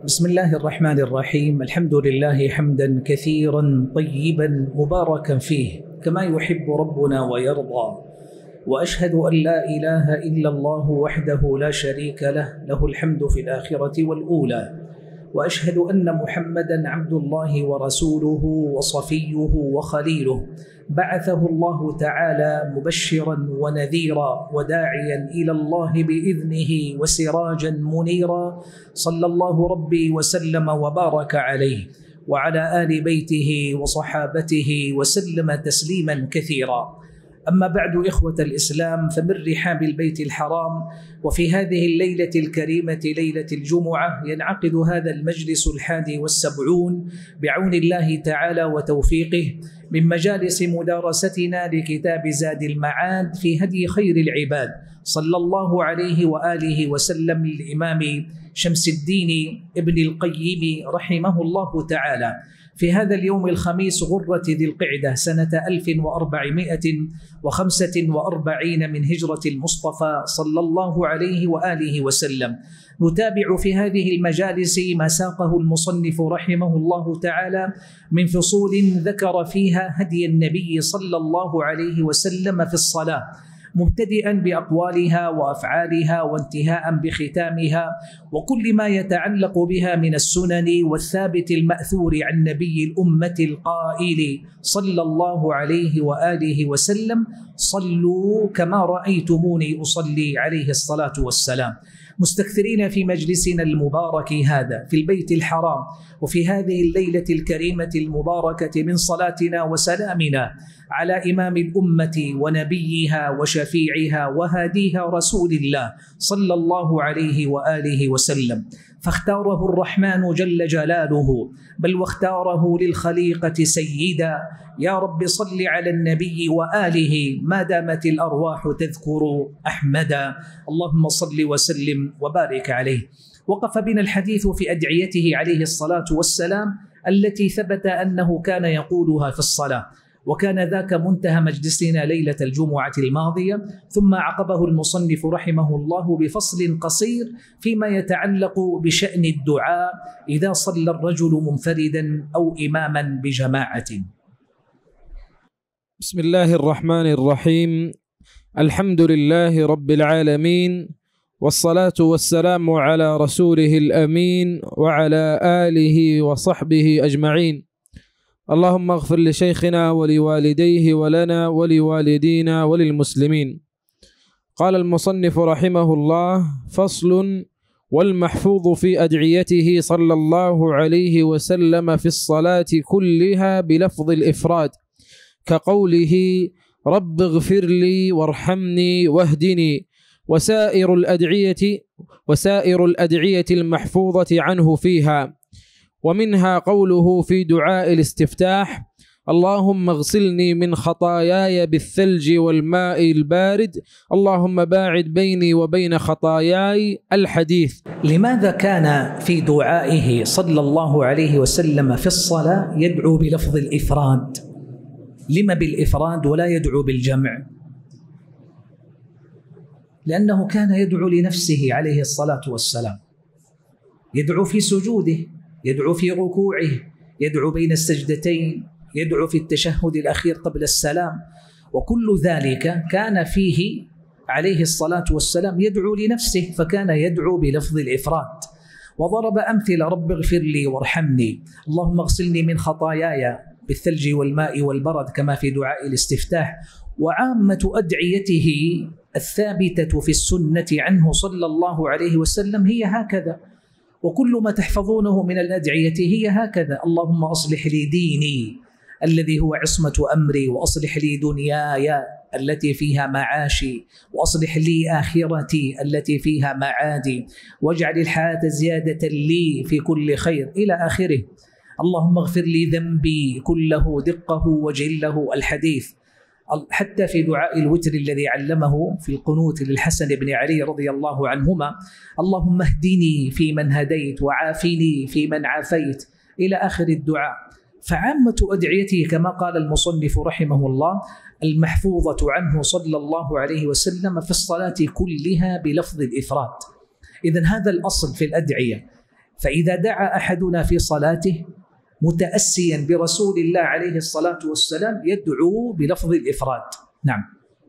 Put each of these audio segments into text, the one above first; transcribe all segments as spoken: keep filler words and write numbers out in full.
بسم الله الرحمن الرحيم. الحمد لله حمدا كثيرا طيبا مباركا فيه كما يحب ربنا ويرضى، وأشهد أن لا إله إلا الله وحده لا شريك له، له الحمد في الآخرة والأولى، وأشهد أن محمدا عبد الله ورسوله وصفيه وخليله، بعثه الله تعالى مبشرا ونذيرا وداعيا إلى الله بإذنه وسراجا منيرا، صلى الله ربي وسلم وبارك عليه وعلى آل بيته وصحابته وسلم تسليما كثيرا. أما بعد، إخوة الإسلام، فمن رحاب البيت الحرام وفي هذه الليلة الكريمة ليلة الجمعة ينعقد هذا المجلس الحادي والسبعون بعون الله تعالى وتوفيقه من مجالس مدارستنا لكتاب زاد المعاد في هدي خير العباد صلى الله عليه وآله وسلم للإمام شمس الدين ابن القيم رحمه الله تعالى في هذا اليوم الخميس غرة ذي القعدة سنة ألف وأربعمائة وخمسة وأربعين من هجرة المصطفى صلى الله عليه وآله وسلم. نتابع في هذه المجالس ما ساقه المصنف رحمه الله تعالى من فصول ذكر فيها هدي النبي صلى الله عليه وسلم في الصلاة، مبتدئا بأقوالها وأفعالها وانتهاء بختامها وكل ما يتعلق بها من السنن والثابت المأثور عن نبي الأمة القائل صلى الله عليه وآله وسلم: صلوا كما رأيتموني أصلي عليه الصلاة والسلام. مستكثرين في مجلسنا المبارك هذا في البيت الحرام وفي هذه الليلة الكريمة المباركة من صلاتنا وسلامنا على إمام الأمة ونبيها وشفيعها وهاديها رسول الله صلى الله عليه وآله وسلم، فاختاره الرحمن جل جلاله، بل واختاره للخليقة سيدا. يا رب صل على النبي وآله ما دامت الأرواح تذكر أحمدا، اللهم صل وسلم وبارك عليه. وقف بنا الحديث في أدعيته عليه الصلاة والسلام التي ثبت أنه كان يقولها في الصلاة، وكان ذاك منتهى مجلسنا ليلة الجمعة الماضية. ثم عقبه المصنف رحمه الله بفصل قصير فيما يتعلق بشأن الدعاء إذا صلى الرجل منفردا أو إماما بجماعة. بسم الله الرحمن الرحيم. الحمد لله رب العالمين، والصلاة والسلام على رسوله الأمين وعلى آله وصحبه أجمعين. اللهم اغفر لشيخنا ولوالديه ولنا ولوالدينا وللمسلمين. قال المصنف رحمه الله: فصل: والمحفوظ في أدعيته صلى الله عليه وسلم في الصلاة كلها بلفظ الإفراد، كقوله: رب اغفر لي وارحمني واهدني، وسائر الأدعية وسائر الأدعية المحفوظة عنه فيها. ومنها قوله في دعاء الاستفتاح: اللهم اغسلني من خطاياي بالثلج والماء البارد، اللهم باعد بيني وبين خطاياي، الحديث. لماذا كان في دعائه صلى الله عليه وسلم في الصلاة يدعو بلفظ الإفراد؟ لما بالإفراد ولا يدعو بالجمع؟ لأنه كان يدعو لنفسه عليه الصلاة والسلام، يدعو في سجوده، يدعو في ركوعه، يدعو بين السجدتين، يدعو في التشهد الأخير قبل السلام، وكل ذلك كان فيه عليه الصلاة والسلام يدعو لنفسه، فكان يدعو بلفظ الإفراد. وضرب أمثلة: رب اغفر لي وارحمني، اللهم اغسلني من خطاياي بالثلج والماء والبرد، كما في دعاء الاستفتاح. وعامة أدعيته الثابتة في السنة عنه صلى الله عليه وسلم هي هكذا، وكل ما تحفظونه من الأدعية هي هكذا: اللهم أصلح لي ديني الذي هو عصمة أمري، وأصلح لي دنياي التي فيها معاشي، وأصلح لي آخرتي التي فيها معادي، واجعل الحياة زيادة لي في كل خير، إلى آخره. اللهم اغفر لي ذنبي كله دقه وجله، الحديث. حتى في دعاء الوتر الذي علمه في القنوت للحسن بن علي رضي الله عنهما: اللهم اهدني فيمن هديت وعافني فيمن عافيت، إلى آخر الدعاء. فعامة أدعيته كما قال المصنف رحمه الله المحفوظة عنه صلى الله عليه وسلم في الصلاة كلها بلفظ الإفراد. إذن هذا الأصل في الأدعية، فإذا دعا أحدنا في صلاته متأسيا برسول الله عليه الصلاة والسلام يدعو بلفظ الإفراد. نعم.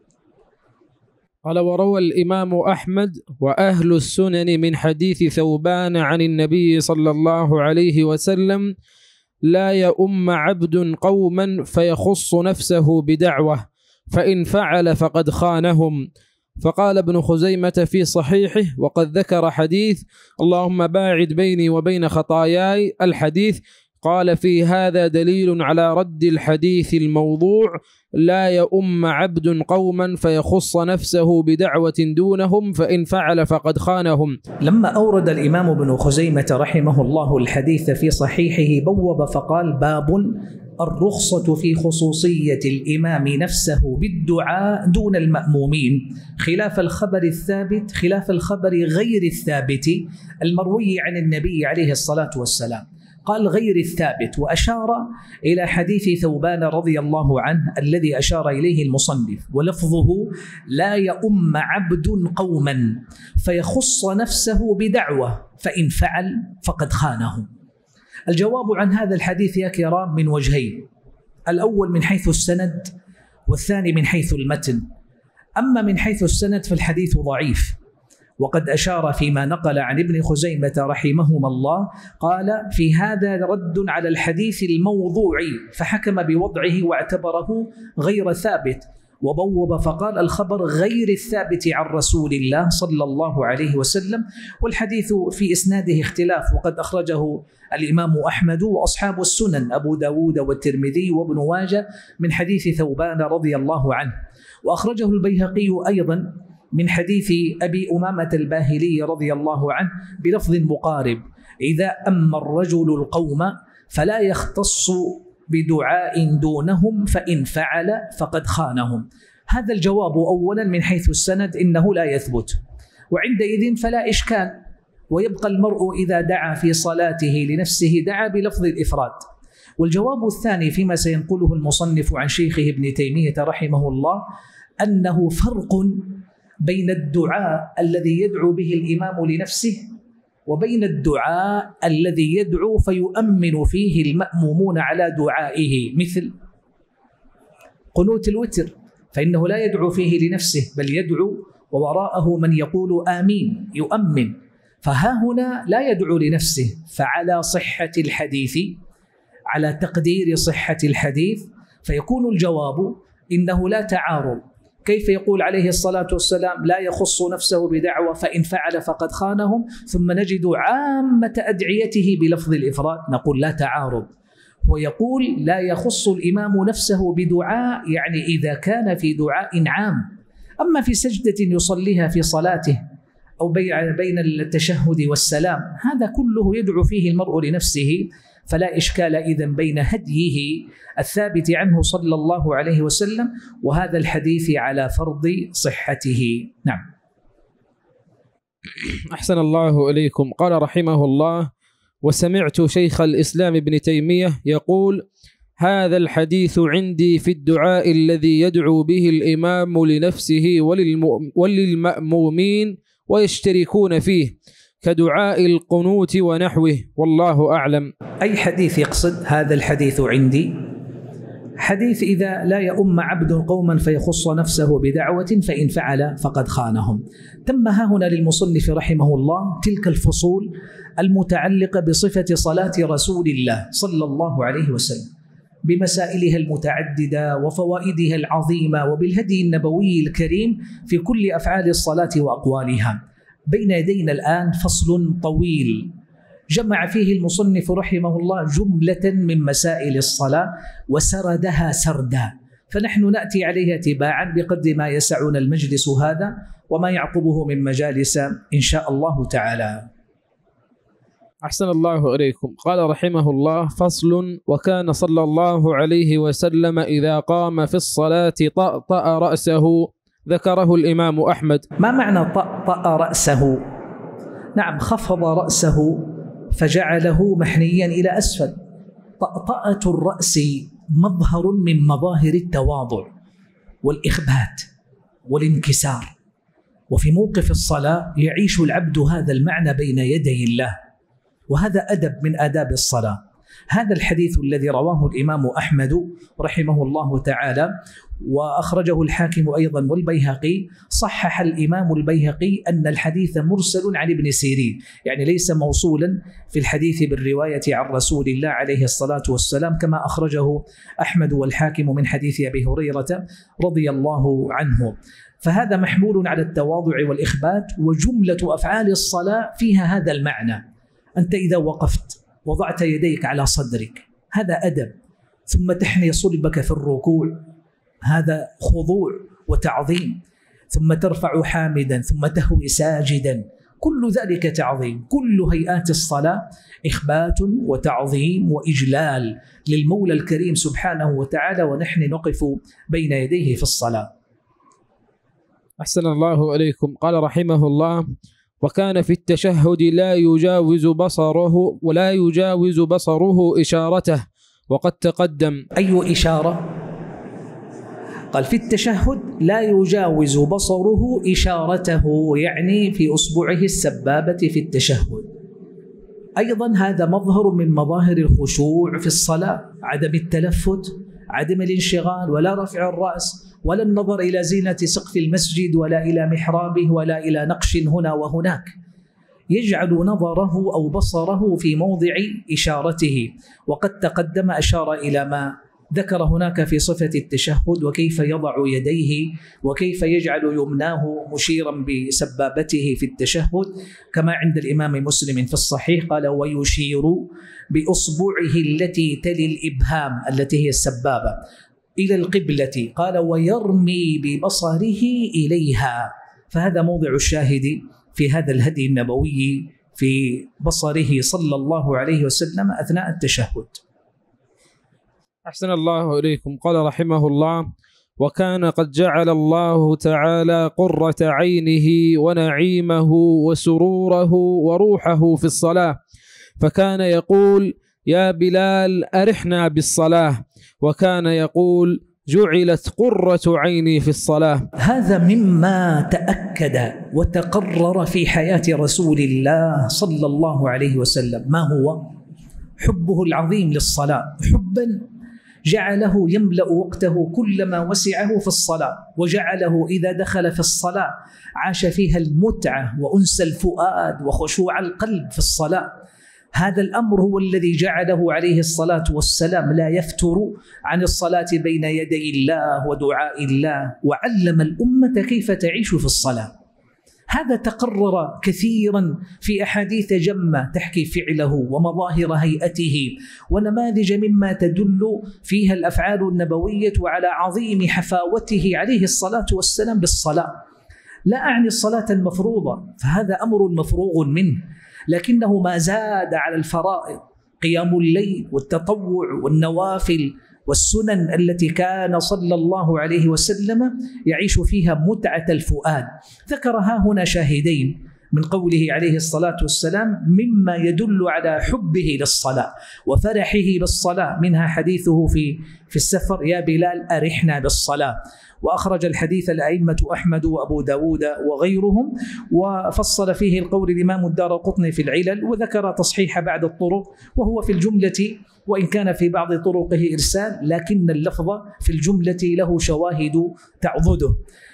قال: وروى الإمام أحمد وأهل السنن من حديث ثوبان عن النبي صلى الله عليه وسلم: لا يؤم عبد قوما فيخص نفسه بدعوة فإن فعل فقد خانهم. فقال ابن خزيمة في صحيحه: وقد ذكر حديث اللهم باعد بيني وبين خطاياي الحديث، قال: في هذا دليل على رد الحديث الموضوع: لا يؤم عبد قوما فيخص نفسه بدعوة دونهم فإن فعل فقد خانهم. لما أورد الإمام ابن خزيمة رحمه الله الحديث في صحيحه بوب فقال: باب الرخصة في خصوصية الإمام نفسه بالدعاء دون المأمومين، خلاف الخبر الثابت خلاف الخبر غير الثابت المروي عن النبي عليه الصلاة والسلام. قال غير الثابت، وأشار إلى حديث ثوبان رضي الله عنه الذي أشار إليه المصنف، ولفظه: لا يؤم عبد قوما فيخص نفسه بدعوة فإن فعل فقد خانه. الجواب عن هذا الحديث يا كرام من وجهين: الأول من حيث السند، والثاني من حيث المتن. أما من حيث السند فالحديث ضعيف، وقد أشار فيما نقل عن ابن خزيمة رحمهما الله، قال: في هذا رد على الحديث الموضوعي، فحكم بوضعه واعتبره غير ثابت، وبوب فقال: الخبر غير الثابت عن رسول الله صلى الله عليه وسلم، والحديث في إسناده اختلاف، وقد أخرجه الإمام أحمد وأصحاب السنن أبو داود والترمذي وابن ماجه من حديث ثوبان رضي الله عنه، وأخرجه البيهقي أيضا من حديث أبي أمامة الباهلي رضي الله عنه بلفظ مقارب: إذا أما الرجل القوم فلا يختص بدعاء دونهم فإن فعل فقد خانهم. هذا الجواب أولا من حيث السند إنه لا يثبت، وعندئذ فلا إشكال، ويبقى المرء إذا دعا في صلاته لنفسه دعا بلفظ الإفراد. والجواب الثاني فيما سينقله المصنف عن شيخه ابن تيمية رحمه الله أنه فرق بين الدعاء الذي يدعو به الإمام لنفسه وبين الدعاء الذي يدعو فيؤمن فيه المأمومون على دعائه، مثل قنوت الوتر، فإنه لا يدعو فيه لنفسه بل يدعو ووراءه من يقول آمين يؤمن، فها هنا لا يدعو لنفسه. فعلى صحة الحديث، على تقدير صحة الحديث، فيكون الجواب إنه لا تعارض. كيف يقول عليه الصلاة والسلام: لا يخص نفسه بدعوة فإن فعل فقد خانهم، ثم نجد عامة أدعيته بلفظ الإفراد؟ نقول لا تعارض. ويقول: لا يخص الإمام نفسه بدعاء، يعني إذا كان في دعاء عام. أما في سجدة يصليها في صلاته أو بين التشهد والسلام، هذا كله يدعو فيه المرء لنفسه، فلا إشكال إذن بين هديه الثابت عنه صلى الله عليه وسلم وهذا الحديث على فرض صحته. نعم. أحسن الله إليكم. قال رحمه الله: وسمعت شيخ الإسلام ابن تيمية يقول: هذا الحديث عندي في الدعاء الذي يدعو به الإمام لنفسه وللمأمومين ويشتركون فيه كدعاء القنوت ونحوه، والله أعلم. أي حديث يقصد؟ هذا الحديث عندي حديث إذا لا يؤم عبد قوما فيخص نفسه بدعوة فإن فعل فقد خانهم. تم ها هنا للمصنف رحمه الله تلك الفصول المتعلقة بصفة صلاة رسول الله صلى الله عليه وسلم بمسائلها المتعددة وفوائدها العظيمة وبالهدي النبوي الكريم في كل أفعال الصلاة وأقوالها. بين يدينا الآن فصل طويل جمع فيه المصنف رحمه الله جملة من مسائل الصلاة وسردها سردا، فنحن نأتي عليها تباعا بقدر ما يسعنا المجلس هذا وما يعقبه من مجالس إن شاء الله تعالى. أحسن الله إليكم. قال رحمه الله: فصل: وكان صلى الله عليه وسلم إذا قام في الصلاة طأطأ رأسه. ذكره الإمام أحمد. ما معنى طأطأ رأسه؟ نعم، خفض رأسه فجعله محنيا إلى أسفل. طأطأة الرأس مظهر من مظاهر التواضع والإخبات والانكسار، وفي موقف الصلاة يعيش العبد هذا المعنى بين يدي الله، وهذا أدب من آداب الصلاة. هذا الحديث الذي رواه الإمام أحمد رحمه الله تعالى وأخرجه الحاكم أيضا والبيهقي، صحح الإمام البيهقي أن الحديث مرسل عن ابن سيرين، يعني ليس موصولا في الحديث بالرواية عن رسول الله عليه الصلاة والسلام، كما أخرجه أحمد والحاكم من حديث أبي هريرة رضي الله عنه. فهذا محمول على التواضع والإخبات، وجملة أفعال الصلاة فيها هذا المعنى. أنت إذا وقفت وضعت يديك على صدرك، هذا أدب، ثم تحني صلبك في الركوع، هذا خضوع وتعظيم، ثم ترفع حامدا ثم تهوي ساجدا، كل ذلك تعظيم. كل هيئات الصلاة إخبات وتعظيم وإجلال للمولى الكريم سبحانه وتعالى، ونحن نقف بين يديه في الصلاة. أحسن الله إليكم. قال رحمه الله: وكان في التشهد لا يجاوز بصره ولا يجاوز بصره إشارته، وقد تقدم. أي إشارة؟ قال في التشهد لا يجاوز بصره إشارته، يعني في أصبعه السبابة في التشهد. أيضا هذا مظهر من مظاهر الخشوع في الصلاة، عدم التلفت، عدم الانشغال، ولا رفع الرأس، ولا النظر إلى زينة سقف المسجد، ولا إلى محرابه، ولا إلى نقش هنا وهناك. يجعل نظره أو بصره في موضع إشارته. وقد تقدم أشار إلى ما ذكر هناك في صفة التشهد، وكيف يضع يديه، وكيف يجعل يمناه مشيرا بسبابته في التشهد، كما عند الإمام مسلم في الصحيح قال: ويشير بأصبعه التي تلي الإبهام التي هي السبابة إلى القبلة، قال: ويرمي ببصره إليها. فهذا موضع الشاهد في هذا الهدي النبوي في بصره صلى الله عليه وسلم أثناء التشهد. أحسن الله إليكم. قال رحمه الله: وكان قد جعل الله تعالى قرة عينه ونعيمه وسروره وروحه في الصلاة، فكان يقول: يا بلال أرحنا بالصلاة، وكان يقول: جعلت قرة عيني في الصلاة. هذا مما تأكد وتقرر في حياة رسول الله صلى الله عليه وسلم. ما هو؟ حبه العظيم للصلاة، حبا جعله يملأ وقته كلما وسعه في الصلاة، وجعله إذا دخل في الصلاة عاش فيها المتعة وأنس الفؤاد وخشوع القلب في الصلاة. هذا الأمر هو الذي جعله عليه الصلاة والسلام لا يفتر عن الصلاة بين يدي الله ودعاء الله، وعلم الأمة كيف تعيش في الصلاة. هذا تقرر كثيرا في أحاديث جمة تحكي فعله ومظاهر هيئته ونماذج مما تدل فيها الأفعال النبوية على عظيم حفاوته عليه الصلاة والسلام بالصلاة. لا أعني الصلاة المفروضة، فهذا أمر مفروغ منه، لكنه ما زاد على الفرائض، قيام الليل والتطوع والنوافل والسنن التي كان صلى الله عليه وسلم يعيش فيها متعة الفؤاد. ذكرها هنا شاهدين من قوله عليه الصلاة والسلام مما يدل على حبه للصلاة وفرحه بالصلاة، منها حديثه في في السفر: يا بلال أرحنا بالصلاة. وأخرج الحديث الأئمة أحمد وأبو داود وغيرهم، وفصل فيه القول الإمام الدارقطني في العلل، وذكر تصحيح بعض الطرق، وهو في الجملة وإن كان في بعض طرقه إرسال، لكن اللفظ في الجملة له شواهد تعضده.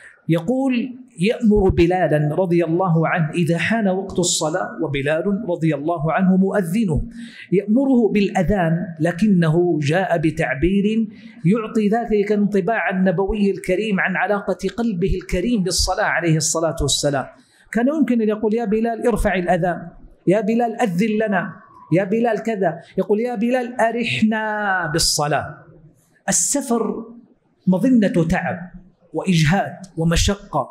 يقول: يأمر بلالا رضي الله عنه إذا حان وقت الصلاة، وبلال رضي الله عنه مؤذنه، يأمره بالأذان، لكنه جاء بتعبير يعطي ذلك انطباع النبوي الكريم عن علاقة قلبه الكريم بالصلاة عليه الصلاة والسلام. كان يمكن أن يقول: يا بلال ارفع الأذان، يا بلال أذن لنا، يا بلال كذا. يقول: يا بلال أرحنا بالصلاة. السفر مظنة تعب وإجهاد ومشقة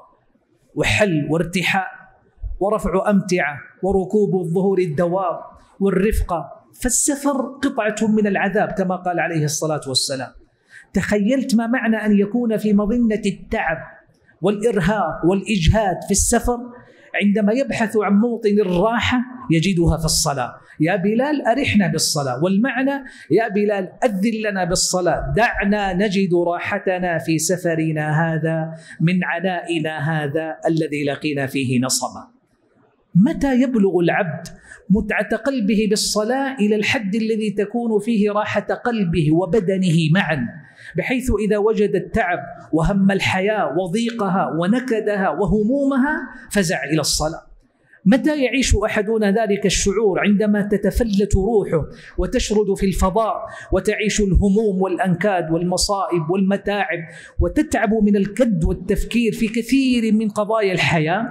وحل وارتحاء ورفع أمتعة وركوب الظهور الدواب والرفقة، فالسفر قطعة من العذاب كما قال عليه الصلاة والسلام. تخيلت ما معنى أن يكون في مظنة التعب والإرهاق والإجهاد في السفر، عندما يبحث عن موطن الراحة يجدها في الصلاة. يا بلال أرحنا بالصلاة، والمعنى: يا بلال أذن لنا بالصلاة، دعنا نجد راحتنا في سفرنا هذا من عنائنا هذا الذي لقينا فيه نصبا. متى يبلغ العبد متعة قلبه بالصلاة إلى الحد الذي تكون فيه راحة قلبه وبدنه معا، بحيث إذا وجد التعب وهم الحياة وضيقها ونكدها وهمومها فزع إلى الصلاة. متى يعيش أحدنا ذلك الشعور؟ عندما تتفلت روحه وتشرد في الفضاء وتعيش الهموم والأنكاد والمصائب والمتاعب وتتعب من الكد والتفكير في كثير من قضايا الحياة،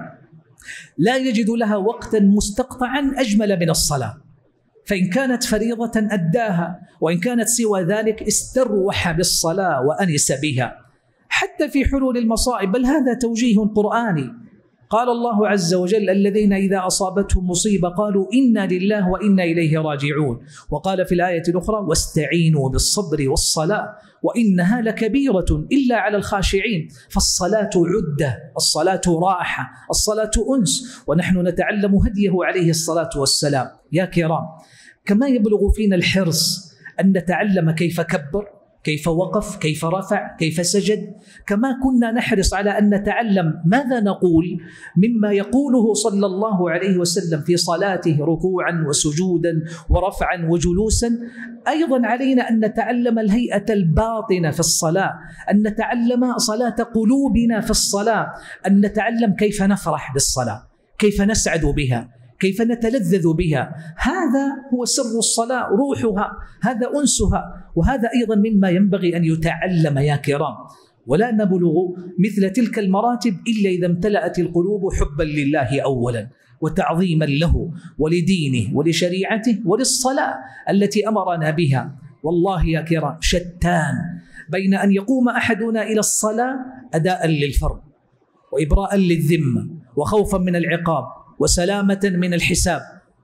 لا يجد لها وقتا مستقطعا أجمل من الصلاة. فإن كانت فريضة أداها، وإن كانت سوى ذلك استروح بالصلاة وأنس بها حتى في حلول المصائب. بل هذا توجيه قرآني. قال الله عز وجل: الذين إذا أصابتهم مصيبة قالوا إنا لله وإنا إليه راجعون. وقال في الآية الأخرى: واستعينوا بالصبر والصلاة وإنها لكبيرة إلا على الخاشعين. فالصلاة عدة، الصلاة راحة، الصلاة أنس، ونحن نتعلم هديه عليه الصلاة والسلام. يا كرام، كما يبلغ فينا الحرص أن نتعلم كيف كبر، كيف وقف، كيف رفع، كيف سجد، كما كنا نحرص على أن نتعلم ماذا نقول مما يقوله صلى الله عليه وسلم في صلاته ركوعا وسجودا ورفعا وجلوسا، أيضا علينا أن نتعلم الهيئة الباطنة في الصلاة، أن نتعلم صلاة قلوبنا في الصلاة، أن نتعلم كيف نفرح بالصلاة، كيف نسعد بها، كيف نتلذذ بها. هذا هو سر الصلاة، روحها، هذا أنسها، وهذا أيضا مما ينبغي أن يتعلم يا كرام. ولا نبلغ مثل تلك المراتب إلا إذا امتلأت القلوب حبا لله أولا، وتعظيما له ولدينه ولشريعته وللصلاة التي أمرنا بها. والله يا كرام شتان بين أن يقوم أحدنا إلى الصلاة أداء للفرض وإبراء للذمة وخوفا من العقاب وسلامة من الحساب،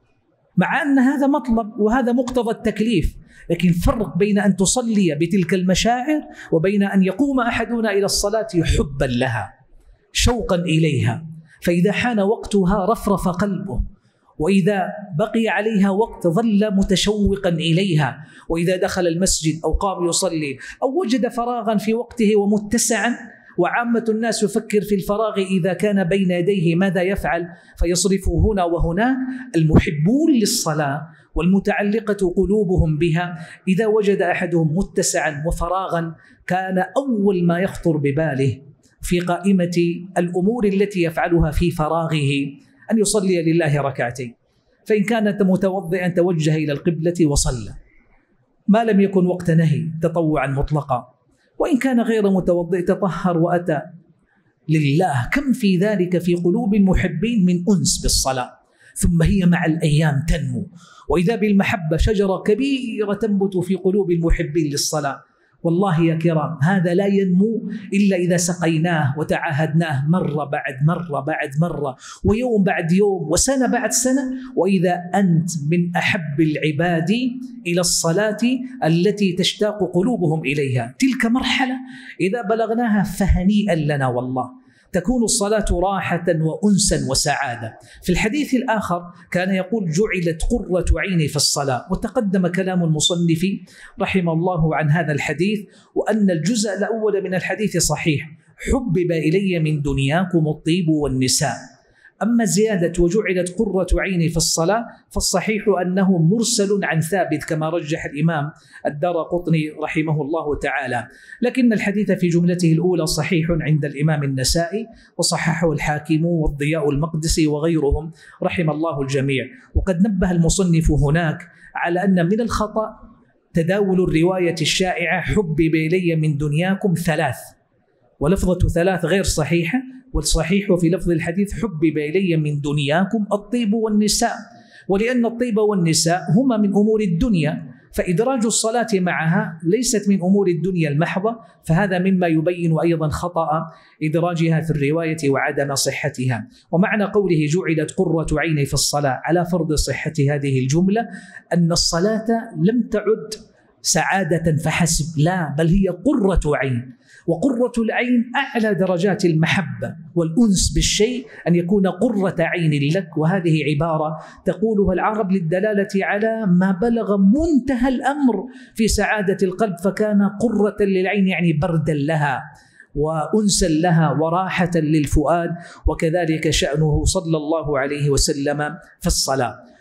مع أن هذا مطلب وهذا مقتضى التكليف، لكن فرق بين أن تصلي بتلك المشاعر وبين أن يقوم أحدنا إلى الصلاة حبا لها شوقا إليها، فإذا حان وقتها رفرف قلبه، وإذا بقي عليها وقت ظل متشوقا إليها، وإذا دخل المسجد أو قام يصلي أو وجد فراغا في وقته ومتسعا. وعامة الناس يفكر في الفراغ إذا كان بين يديه ماذا يفعل فيصرفه هنا وهناك. المحبون للصلاة والمتعلقة قلوبهم بها إذا وجد أحدهم متسعا وفراغا كان أول ما يخطر بباله في قائمة الأمور التي يفعلها في فراغه أن يصلي لله ركعتين. فإن كانت متوضئا توجه إلى القبلة وصلى، ما لم يكن وقت نهي تطوعا مطلقا، وإن كان غير متوضئ تطهر وأتى لله. كم في ذلك في قلوب المحبين من أنس بالصلاة، ثم هي مع الأيام تنمو، وإذا بالمحبة شجرة كبيرة تنبت في قلوب المحبين للصلاة. والله يا كرام هذا لا ينمو إلا إذا سقيناه وتعاهدناه مرة بعد مرة بعد مرة، ويوم بعد يوم، وسنة بعد سنة. وإذا أنت من أحب العباد إلى الصلاة التي تشتاق قلوبهم إليها، تلك مرحلة إذا بلغناها فهنيئا لنا والله، تكون الصلاة راحة وأنسا وسعادة. في الحديث الآخر كان يقول: جعلت قرة عيني في الصلاة. وتقدم كلام المصنف رحمه الله عن هذا الحديث، وأن الجزء الأول من الحديث صحيح: حبب إلي من دنياكم الطيب والنساء. أما زيادة وجعلت قرة عيني في الصلاة فالصحيح أنه مرسل عن ثابت كما رجح الإمام الدارقطني رحمه الله تعالى، لكن الحديث في جملته الأولى صحيح عند الإمام النسائي، وصححه الحاكم والضياء المقدسي وغيرهم رحم الله الجميع. وقد نبه المصنف هناك على أن من الخطأ تداول الرواية الشائعة حبب إلي من دنياكم ثلاث، ولفظة ثلاث غير صحيحة، والصحيح في لفظ الحديث حبب إلي من دنياكم الطيب والنساء، ولأن الطيب والنساء هما من أمور الدنيا، فإدراج الصلاة معها ليست من أمور الدنيا المحضة، فهذا مما يبين أيضا خطأ إدراجها في الرواية وعدم صحتها. ومعنى قوله جعلت قرة عيني في الصلاة على فرض صحة هذه الجملة أن الصلاة لم تعد سعادة فحسب، لا، بل هي قرة عين. وقرة العين أعلى درجات المحبة والأنس بالشيء، أن يكون قرة عين لك، وهذه عبارة تقولها العرب للدلالة على ما بلغ منتهى الأمر في سعادة القلب، فكان قرة للعين يعني بردا لها وأنسا لها وراحة للفؤاد. وكذلك شأنه صلى الله عليه وسلم في الصلاة.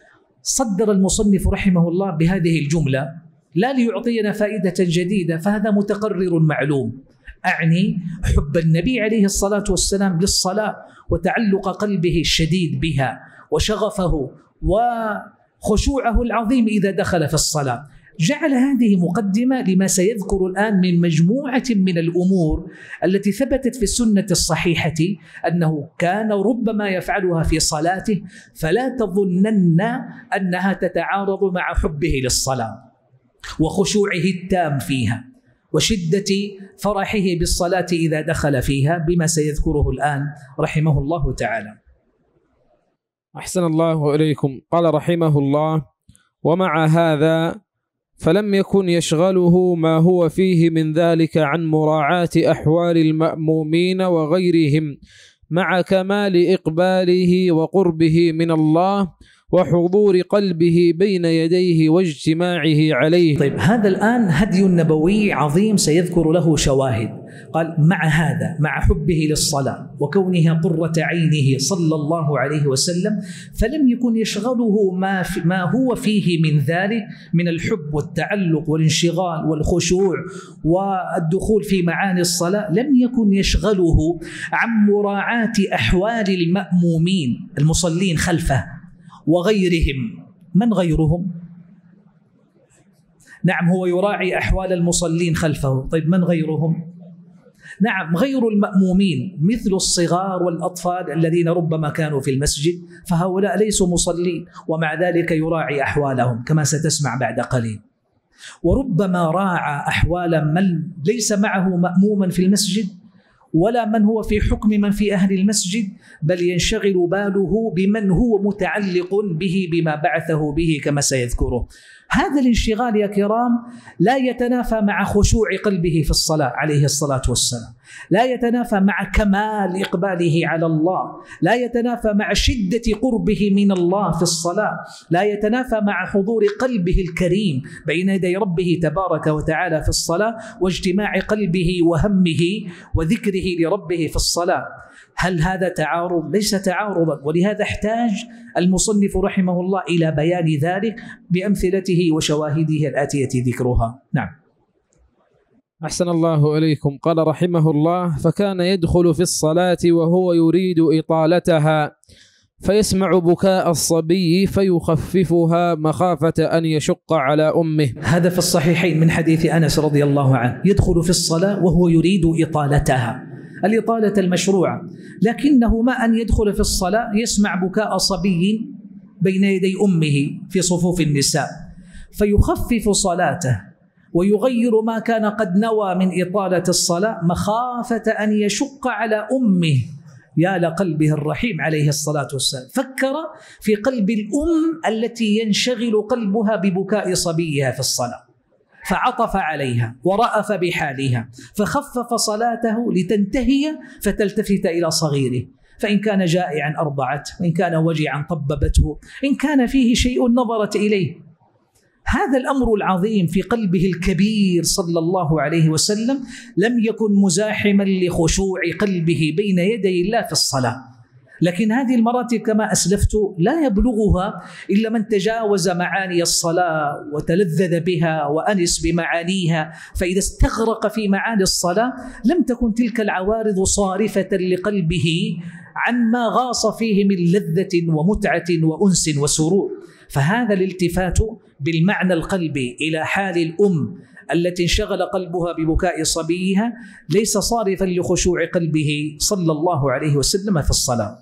صدر المصنف رحمه الله بهذه الجملة لا ليعطينا فائدة جديدة، فهذا متقرر معلوم، أعني حب النبي عليه الصلاة والسلام للصلاة وتعلق قلبه الشديد بها وشغفه وخشوعه العظيم إذا دخل في الصلاة. جعل هذه مقدمة لما سيذكر الآن من مجموعة من الأمور التي ثبتت في السنة الصحيحة أنه كان ربما يفعلها في صلاته، فلا تظنن أنها تتعارض مع حبه للصلاة وخشوعه التام فيها وشدة فرحه بالصلاة إذا دخل فيها، بما سيذكره الآن رحمه الله تعالى. أحسن الله إليكم. قال رحمه الله: ومع هذا فلم يكن يشغله ما هو فيه من ذلك عن مراعاة أحوال المأمومين وغيرهم، مع كمال إقباله وقربه من الله وحضور قلبه بين يديه واجتماعه عليه. طيب، هذا الآن هدي نبوي عظيم سيذكر له شواهد. قال: مع هذا، مع حبه للصلاة وكونها قرة عينه صلى الله عليه وسلم، فلم يكن يشغله ما, ما هو فيه من ذلك من الحب والتعلق والانشغال والخشوع والدخول في معاني الصلاة، لم يكن يشغله عن مراعاة أحوال المأمومين المصلين خلفه وغيرهم. من غيرهم؟ نعم، هو يراعي أحوال المصلين خلفه. طيب، من غيرهم؟ نعم، غير المأمومين مثل الصغار والأطفال الذين ربما كانوا في المسجد، فهؤلاء ليسوا مصلين ومع ذلك يراعي أحوالهم كما ستسمع بعد قليل. وربما راعى أحوال من ليس معه مأموما في المسجد ولا من هو في حكم من في أهل المسجد، بل ينشغل باله بمن هو متعلق به بما بعثه به كما سيذكره. هذا الانشغال يا كرام لا يتنافى مع خشوع قلبه في الصلاة عليه الصلاة والسلام، لا يتنافى مع كمال إقباله على الله، لا يتنافى مع شدة قربه من الله في الصلاة، لا يتنافى مع حضور قلبه الكريم بين يدي ربه تبارك وتعالى في الصلاة واجتماع قلبه وهمه وذكره لربه في الصلاة. هل هذا تعارض؟ ليس تعارضا، ولهذا احتاج المصنف رحمه الله إلى بيان ذلك بأمثلته وشواهده الآتية ذكرها. نعم. أحسن الله إليكم. قال رحمه الله: فكان يدخل في الصلاة وهو يريد إطالتها، فيسمع بكاء الصبي فيخففها مخافة أن يشق على أمه. هذا في الصحيحين من حديث أنس رضي الله عنه، يدخل في الصلاة وهو يريد إطالتها، الإطالة المشروعة، لكنه ما أن يدخل في الصلاة يسمع بكاء صبي بين يدي أمه في صفوف النساء، فيخفف صلاته ويغير ما كان قد نوى من إطالة الصلاة مخافة أن يشق على أمه. يا لقلبه الرحيم عليه الصلاة والسلام، فكر في قلب الأم التي ينشغل قلبها ببكاء صبيها في الصلاة، فعطف عليها ورأف بحالها، فخفف صلاته لتنتهي فتلتفت إلى صغيره، فإن كان جائعا أرضعته، وإن كان وجعا طببته، إن كان فيه شيء نظرت إليه. هذا الأمر العظيم في قلبه الكبير صلى الله عليه وسلم لم يكن مزاحما لخشوع قلبه بين يدي الله في الصلاة، لكن هذه المراتب كما أسلفت لا يبلغها إلا من تجاوز معاني الصلاة وتلذذ بها وأنس بمعانيها، فإذا استغرق في معاني الصلاة لم تكن تلك العوارض صارفة لقلبه عن ما غاص فيه من لذة ومتعة وأنس وسرور. فهذا الالتفات بالمعنى القلبي إلى حال الأم التي انشغل قلبها ببكاء صبيها ليس صارفا لخشوع قلبه صلى الله عليه وسلم في الصلاة.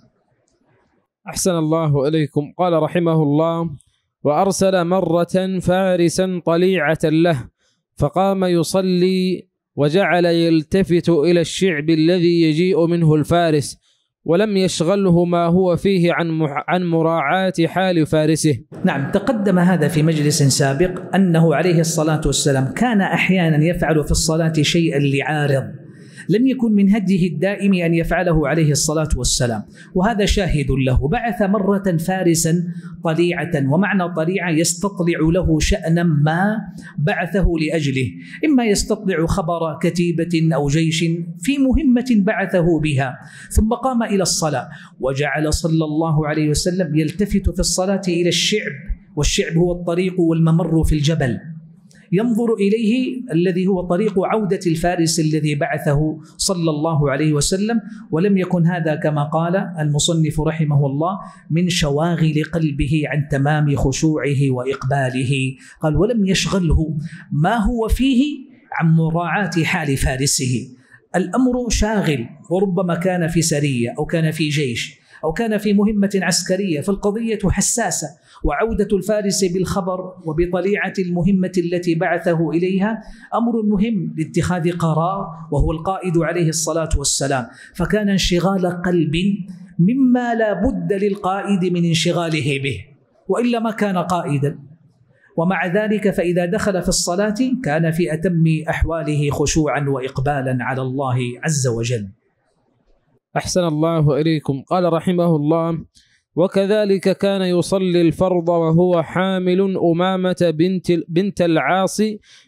أحسن الله إليكم. قال رحمه الله: وأرسل مرة فارسا طليعة له، فقام يصلي وجعل يلتفت إلى الشعب الذي يجيء منه الفارس، ولم يشغله ما هو فيه عن عن مراعاة حال فارسه. نعم، تقدم هذا في مجلس سابق أنه عليه الصلاة والسلام كان أحيانا يفعل في الصلاة شيئا لعارض لم يكن من هديه الدائم أن يفعله عليه الصلاة والسلام، وهذا شاهد له. بعث مرة فارسا طليعة، ومعنى طليعة يستطلع له شأنا ما بعثه لأجله، إما يستطلع خبر كتيبة أو جيش في مهمة بعثه بها، ثم قام إلى الصلاة وجعل صلى الله عليه وسلم يلتفت في الصلاة إلى الشعب والشعب هو الطريق والممر في الجبل، ينظر إليه الذي هو طريق عودة الفارس الذي بعثه صلى الله عليه وسلم. ولم يكن هذا كما قال المصنف رحمه الله من شواغل قلبه عن تمام خشوعه وإقباله. قال ولم يشغله ما هو فيه عن مراعاة حال فارسه. الأمر شاغل، وربما كان في سرية أو كان في جيش أو كان في مهمة عسكرية، فالقضية حساسة، وعودة الفارس بالخبر وبطليعة المهمة التي بعثه إليها أمر مهم لاتخاذ قرار، وهو القائد عليه الصلاة والسلام. فكان انشغال قلب مما لا بد للقائد من انشغاله به، وإلا ما كان قائدا. ومع ذلك فإذا دخل في الصلاة كان في أتم أحواله خشوعا وإقبالا على الله عز وجل. أحسن الله إليكم. قال رحمه الله: وكذلك كان يصلي الفرض وهو حامل أمامة بنت, بنت العاص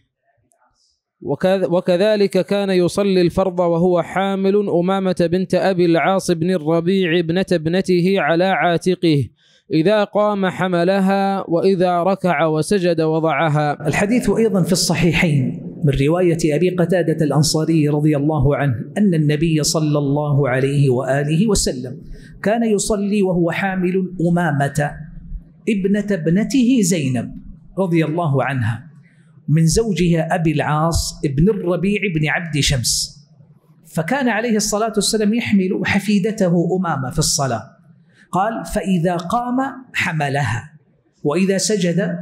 وكذلك كان يصلي الفرض وهو حامل أمامة بنت أبي العاص بن الربيع ابنة ابنته على عاتقه، إذا قام حملها وإذا ركع وسجد وضعها. الحديث أيضا في الصحيحين من رواية أبي قتادة الأنصاري رضي الله عنه أن النبي صلى الله عليه وآله وسلم كان يصلي وهو حامل أمامة ابنة ابنته زينب رضي الله عنها من زوجها أبي العاص ابن الربيع بن عبد شمس، فكان عليه الصلاة والسلام يحمل حفيدته أمامة في الصلاة. قال: فإذا قام حملها وإذا سجد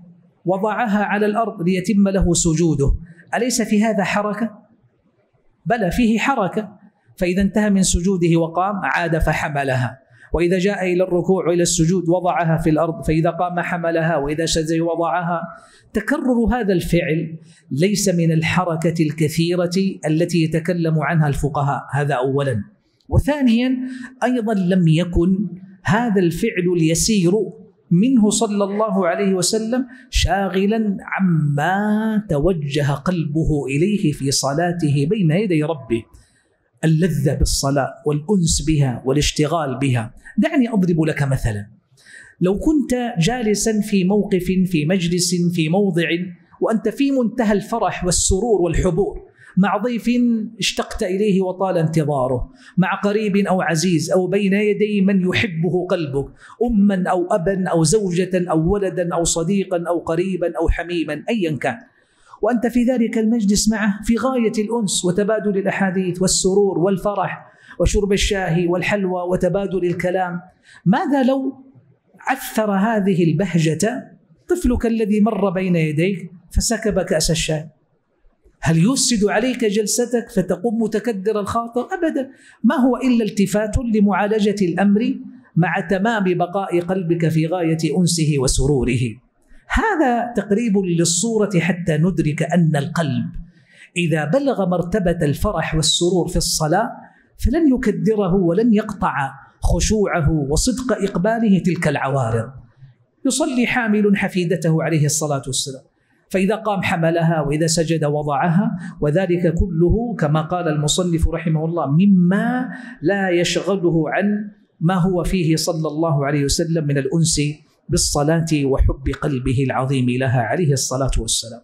وضعها على الأرض ليتم له سجوده. أليس في هذا حركة؟ بلى فيه حركة. فإذا انتهى من سجوده وقام عاد فحملها، وإذا جاء إلى الركوع وإلى السجود وضعها في الأرض، فإذا قام حملها وإذا سجد وضعها. تكرر هذا الفعل ليس من الحركة الكثيرة التي يتكلم عنها الفقهاء، هذا أولا. وثانيا أيضا لم يكن هذا الفعل اليسير منه صلى الله عليه وسلم شاغلا عما توجه قلبه إليه في صلاته بين يدي ربه، اللذة بالصلاة والأنس بها والاشتغال بها. دعني أضرب لك مثلا: لو كنت جالسا في موقف في مجلس في موضع وأنت في منتهى الفرح والسرور والحبور مع ضيف اشتقت إليه وطال انتظاره، مع قريب أو عزيز، أو بين يدي من يحبه قلبك، أما أو أبا أو زوجة أو ولدا أو صديقا أو قريبا أو حميما أيا كان، وأنت في ذلك المجلس معه في غاية الأنس وتبادل الأحاديث والسرور والفرح وشرب الشاي والحلوى وتبادل الكلام. ماذا لو عثر هذه البهجة طفلك الذي مر بين يديك فسكب كأس الشاي؟ هل يفسد عليك جلستك فتقوم متكدر الخاطر؟ أبدا، ما هو إلا التفات لمعالجة الأمر مع تمام بقاء قلبك في غاية أنسه وسروره. هذا تقريب للصورة حتى ندرك أن القلب إذا بلغ مرتبة الفرح والسرور في الصلاة فلن يكدره ولن يقطع خشوعه وصدق إقباله تلك العوارض. يصلي حامل حفيدته عليه الصلاة والسلام، فإذا قام حملها وإذا سجد وضعها، وذلك كله كما قال المصنف رحمه الله مما لا يشغله عن ما هو فيه صلى الله عليه وسلم من الأنس بالصلاة وحب قلبه العظيم لها عليه الصلاة والسلام.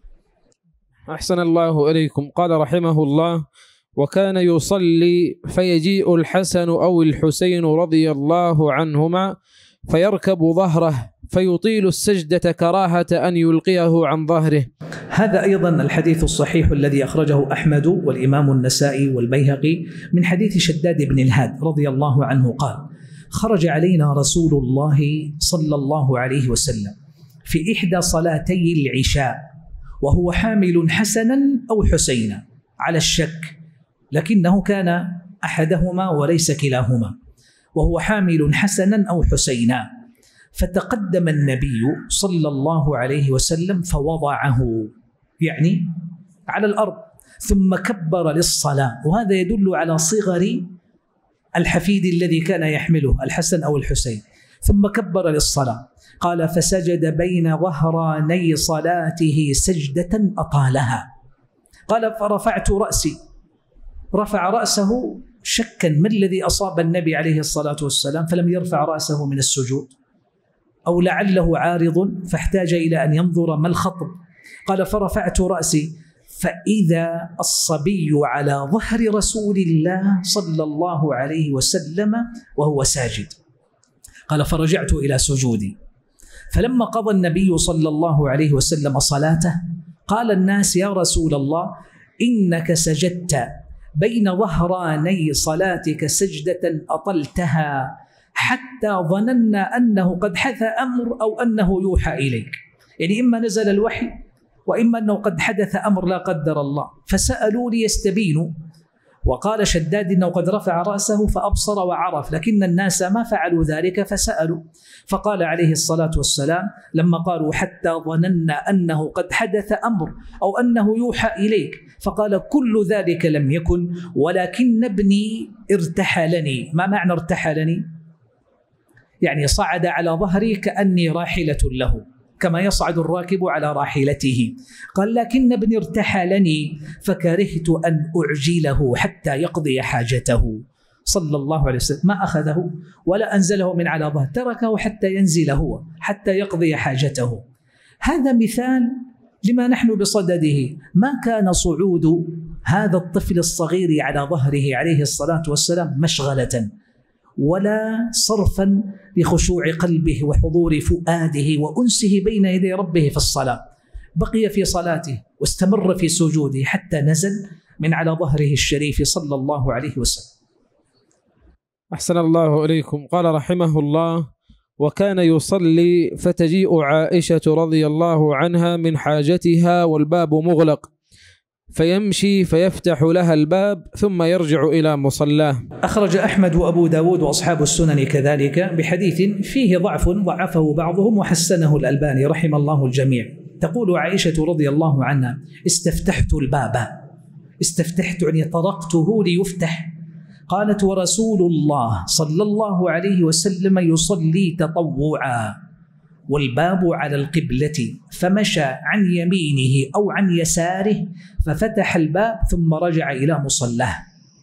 أحسن الله إليكم. قال رحمه الله: وكان يصلي فيجيء الحسن أو الحسين رضي الله عنهما فيركب ظهره فيطيل السجدة كراهة أن يلقيه عن ظهره. هذا أيضا الحديث الصحيح الذي أخرجه أحمد والإمام النسائي والبيهقي من حديث شداد بن الهاد رضي الله عنه قال: خرج علينا رسول الله صلى الله عليه وسلم في إحدى صلاتي العشاء وهو حامل حسنا أو حسينا على الشك، لكنه كان أحدهما وليس كلاهما، وهو حامل حسنا أو حسينا، فتقدم النبي صلى الله عليه وسلم فوضعه يعني على الأرض ثم كبر للصلاة، وهذا يدل على صغر الحفيد الذي كان يحمله الحسن أو الحسين، ثم كبر للصلاة. قال: فسجد بين ظهراني صلاته سجدة أطالها. قال: فرفعت رأسي، رفع رأسه شكا ما الذي أصاب النبي عليه الصلاة والسلام فلم يرفع رأسه من السجود، أو لعله عارض فاحتاج إلى أن ينظر ما الخطب. قال فرفعت رأسي فإذا الصبي على ظهر رسول الله صلى الله عليه وسلم وهو ساجد. قال فرجعت إلى سجودي، فلما قضى النبي صلى الله عليه وسلم صلاته قال الناس يا رسول الله إنك سجدت بين ظهراني صلاتك سجدة أطلتها حتى ظننا أنه قد حدث أمر أو أنه يوحى إليك، يعني إما نزل الوحي وإما أنه قد حدث أمر لا قدر الله، فسألوا ليستبينوا. وقال شداد إنه قد رفع رأسه فأبصر وعرف، لكن الناس ما فعلوا ذلك فسألوا. فقال عليه الصلاة والسلام لما قالوا حتى ظننا أنه قد حدث أمر أو أنه يوحى إليك، فقال كل ذلك لم يكن ولكن ابني ارتحلني. ما معنى ارتحلني؟ يعني صعد على ظهري كأني راحلة له كما يصعد الراكب على راحلته. قال لكن ابني ارتحلني فكرهت أن أعجله حتى يقضي حاجته صلى الله عليه وسلم. ما أخذه ولا أنزله من على ظهر، تركه حتى ينزل هو حتى يقضي حاجته. هذا مثال لما نحن بصدده. ما كان صعود هذا الطفل الصغير على ظهره عليه الصلاة والسلام مشغلة ولا صرفا لخشوع قلبه وحضور فؤاده وأنسه بين يدي ربه في الصلاة. بقي في صلاته واستمر في سجوده حتى نزل من على ظهره الشريف صلى الله عليه وسلم. أحسن الله إليكم. قال رحمه الله: وكان يصلي فتجيء عائشة رضي الله عنها من حاجتها والباب مغلق، فيمشي فيفتح لها الباب ثم يرجع إلى مصلاه. أخرج أحمد وأبو داود وأصحاب السنن كذلك بحديث فيه ضعف ضعفه بعضهم وحسنه الألباني رحم الله الجميع. تقول عائشة رضي الله عنها: استفتحت الباب، استفتحت يعني طرقته ليفتح. قالت: ورسول الله صلى الله عليه وسلم يصلي تطوعا والباب على القبلة، فمشى عن يمينه أو عن يساره ففتح الباب ثم رجع إلى مصلاه.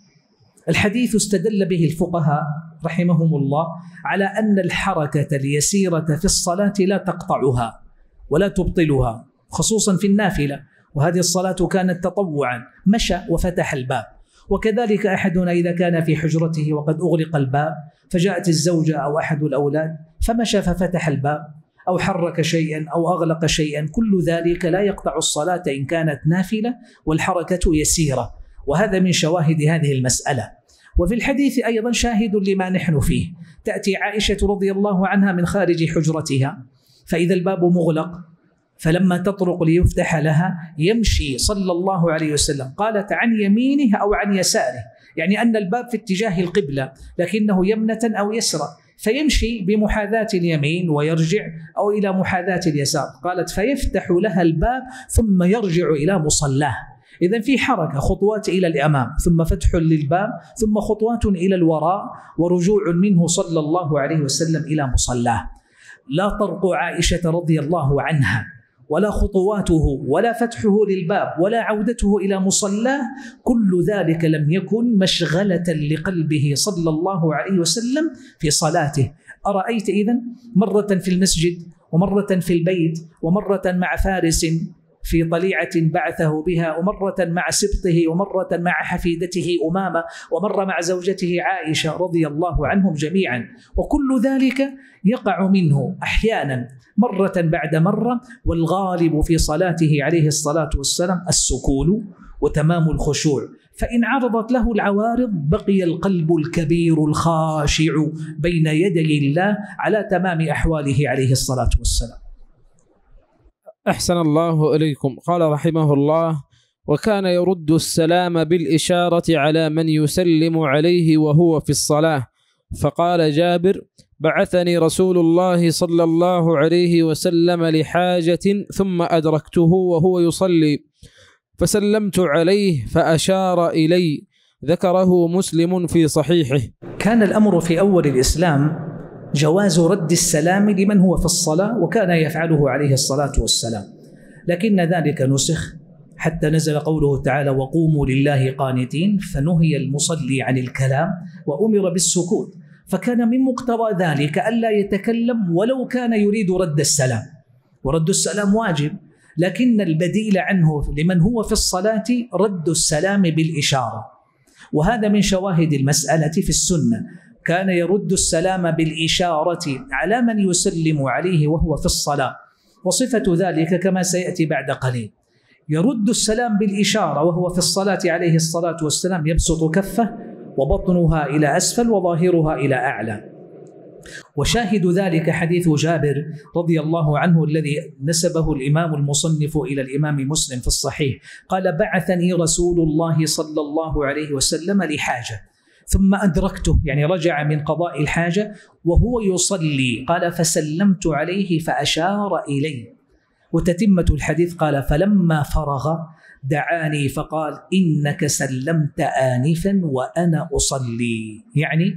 الحديث استدل به الفقهاء رحمهم الله على أن الحركة اليسيرة في الصلاة لا تقطعها ولا تبطلها، خصوصا في النافلة، وهذه الصلاة كانت تطوعا، مشى وفتح الباب. وكذلك أحدنا إذا كان في حجرته وقد أغلق الباب فجاءت الزوجة أو أحد الأولاد فمشى ففتح الباب أو حرك شيئا أو أغلق شيئا، كل ذلك لا يقطع الصلاة إن كانت نافلة والحركة يسيرة، وهذا من شواهد هذه المسألة. وفي الحديث أيضا شاهد لما نحن فيه. تأتي عائشة رضي الله عنها من خارج حجرتها فإذا الباب مغلق، فلما تطرق ليفتح لها يمشي صلى الله عليه وسلم، قالت عن يمينه أو عن يساره، يعني أن الباب في اتجاه القبلة لكنه يمنة أو يسرى، فيمشي بمحاذاة اليمين ويرجع أو إلى محاذاة اليسار. قالت: فيفتح لها الباب ثم يرجع إلى مصلاه. إذن في حركة، خطوات إلى الأمام ثم فتح للباب ثم خطوات إلى الوراء ورجوع منه صلى الله عليه وسلم إلى مصلاه. لا طرق عائشة رضي الله عنها ولا خطواته ولا فتحه للباب ولا عودته إلى مصلاه، كل ذلك لم يكن مشغلة لقلبه صلى الله عليه وسلم في صلاته. أرأيت إذن مرة في المسجد ومرة في البيت ومرة مع فارس في طليعة بعثه بها ومرة مع سبطه ومرة مع حفيدته أمامة ومرة مع زوجته عائشة رضي الله عنهم جميعا، وكل ذلك يقع منه أحيانا مرة بعد مرة، والغالب في صلاته عليه الصلاة والسلام السكون وتمام الخشوع. فإن عرضت له العوارض بقي القلب الكبير الخاشع بين يدي الله على تمام أحواله عليه الصلاة والسلام. أحسن الله إليكم. قال رحمه الله: وكان يرد السلام بالإشارة على من يسلم عليه وهو في الصلاة. فقال جابر: بعثني رسول الله صلى الله عليه وسلم لحاجة ثم أدركته وهو يصلي فسلمت عليه فأشار إلي. ذكره مسلم في صحيحه. كان الأمر في أول الإسلام جواز رد السلام لمن هو في الصلاة، وكان يفعله عليه الصلاة والسلام، لكن ذلك نسخ حتى نزل قوله تعالى: وقوموا لله قانتين، فنهي المصلي عن الكلام وأمر بالسكوت. فكان من مقتضى ذلك ألا يتكلم ولو كان يريد رد السلام، ورد السلام واجب، لكن البديل عنه لمن هو في الصلاة رد السلام بالإشارة، وهذا من شواهد المسألة في السنة. كان يرد السلام بالإشارة على من يسلم عليه وهو في الصلاة، وصفة ذلك كما سيأتي بعد قليل. يرد السلام بالإشارة وهو في الصلاة عليه الصلاة والسلام، يبسط كفه وبطنها إلى أسفل وظاهرها إلى أعلى. وشاهد ذلك حديث جابر رضي الله عنه الذي نسبه الإمام المصنف إلى الإمام مسلم في الصحيح، قال: بعثني رسول الله صلى الله عليه وسلم لحاجة ثم أدركته، يعني رجع من قضاء الحاجة وهو يصلي، قال: فسلمت عليه فأشار إلي. وتتمة الحديث قال: فلما فرغ دعاني فقال: إنك سلمت آنفا وأنا أصلي، يعني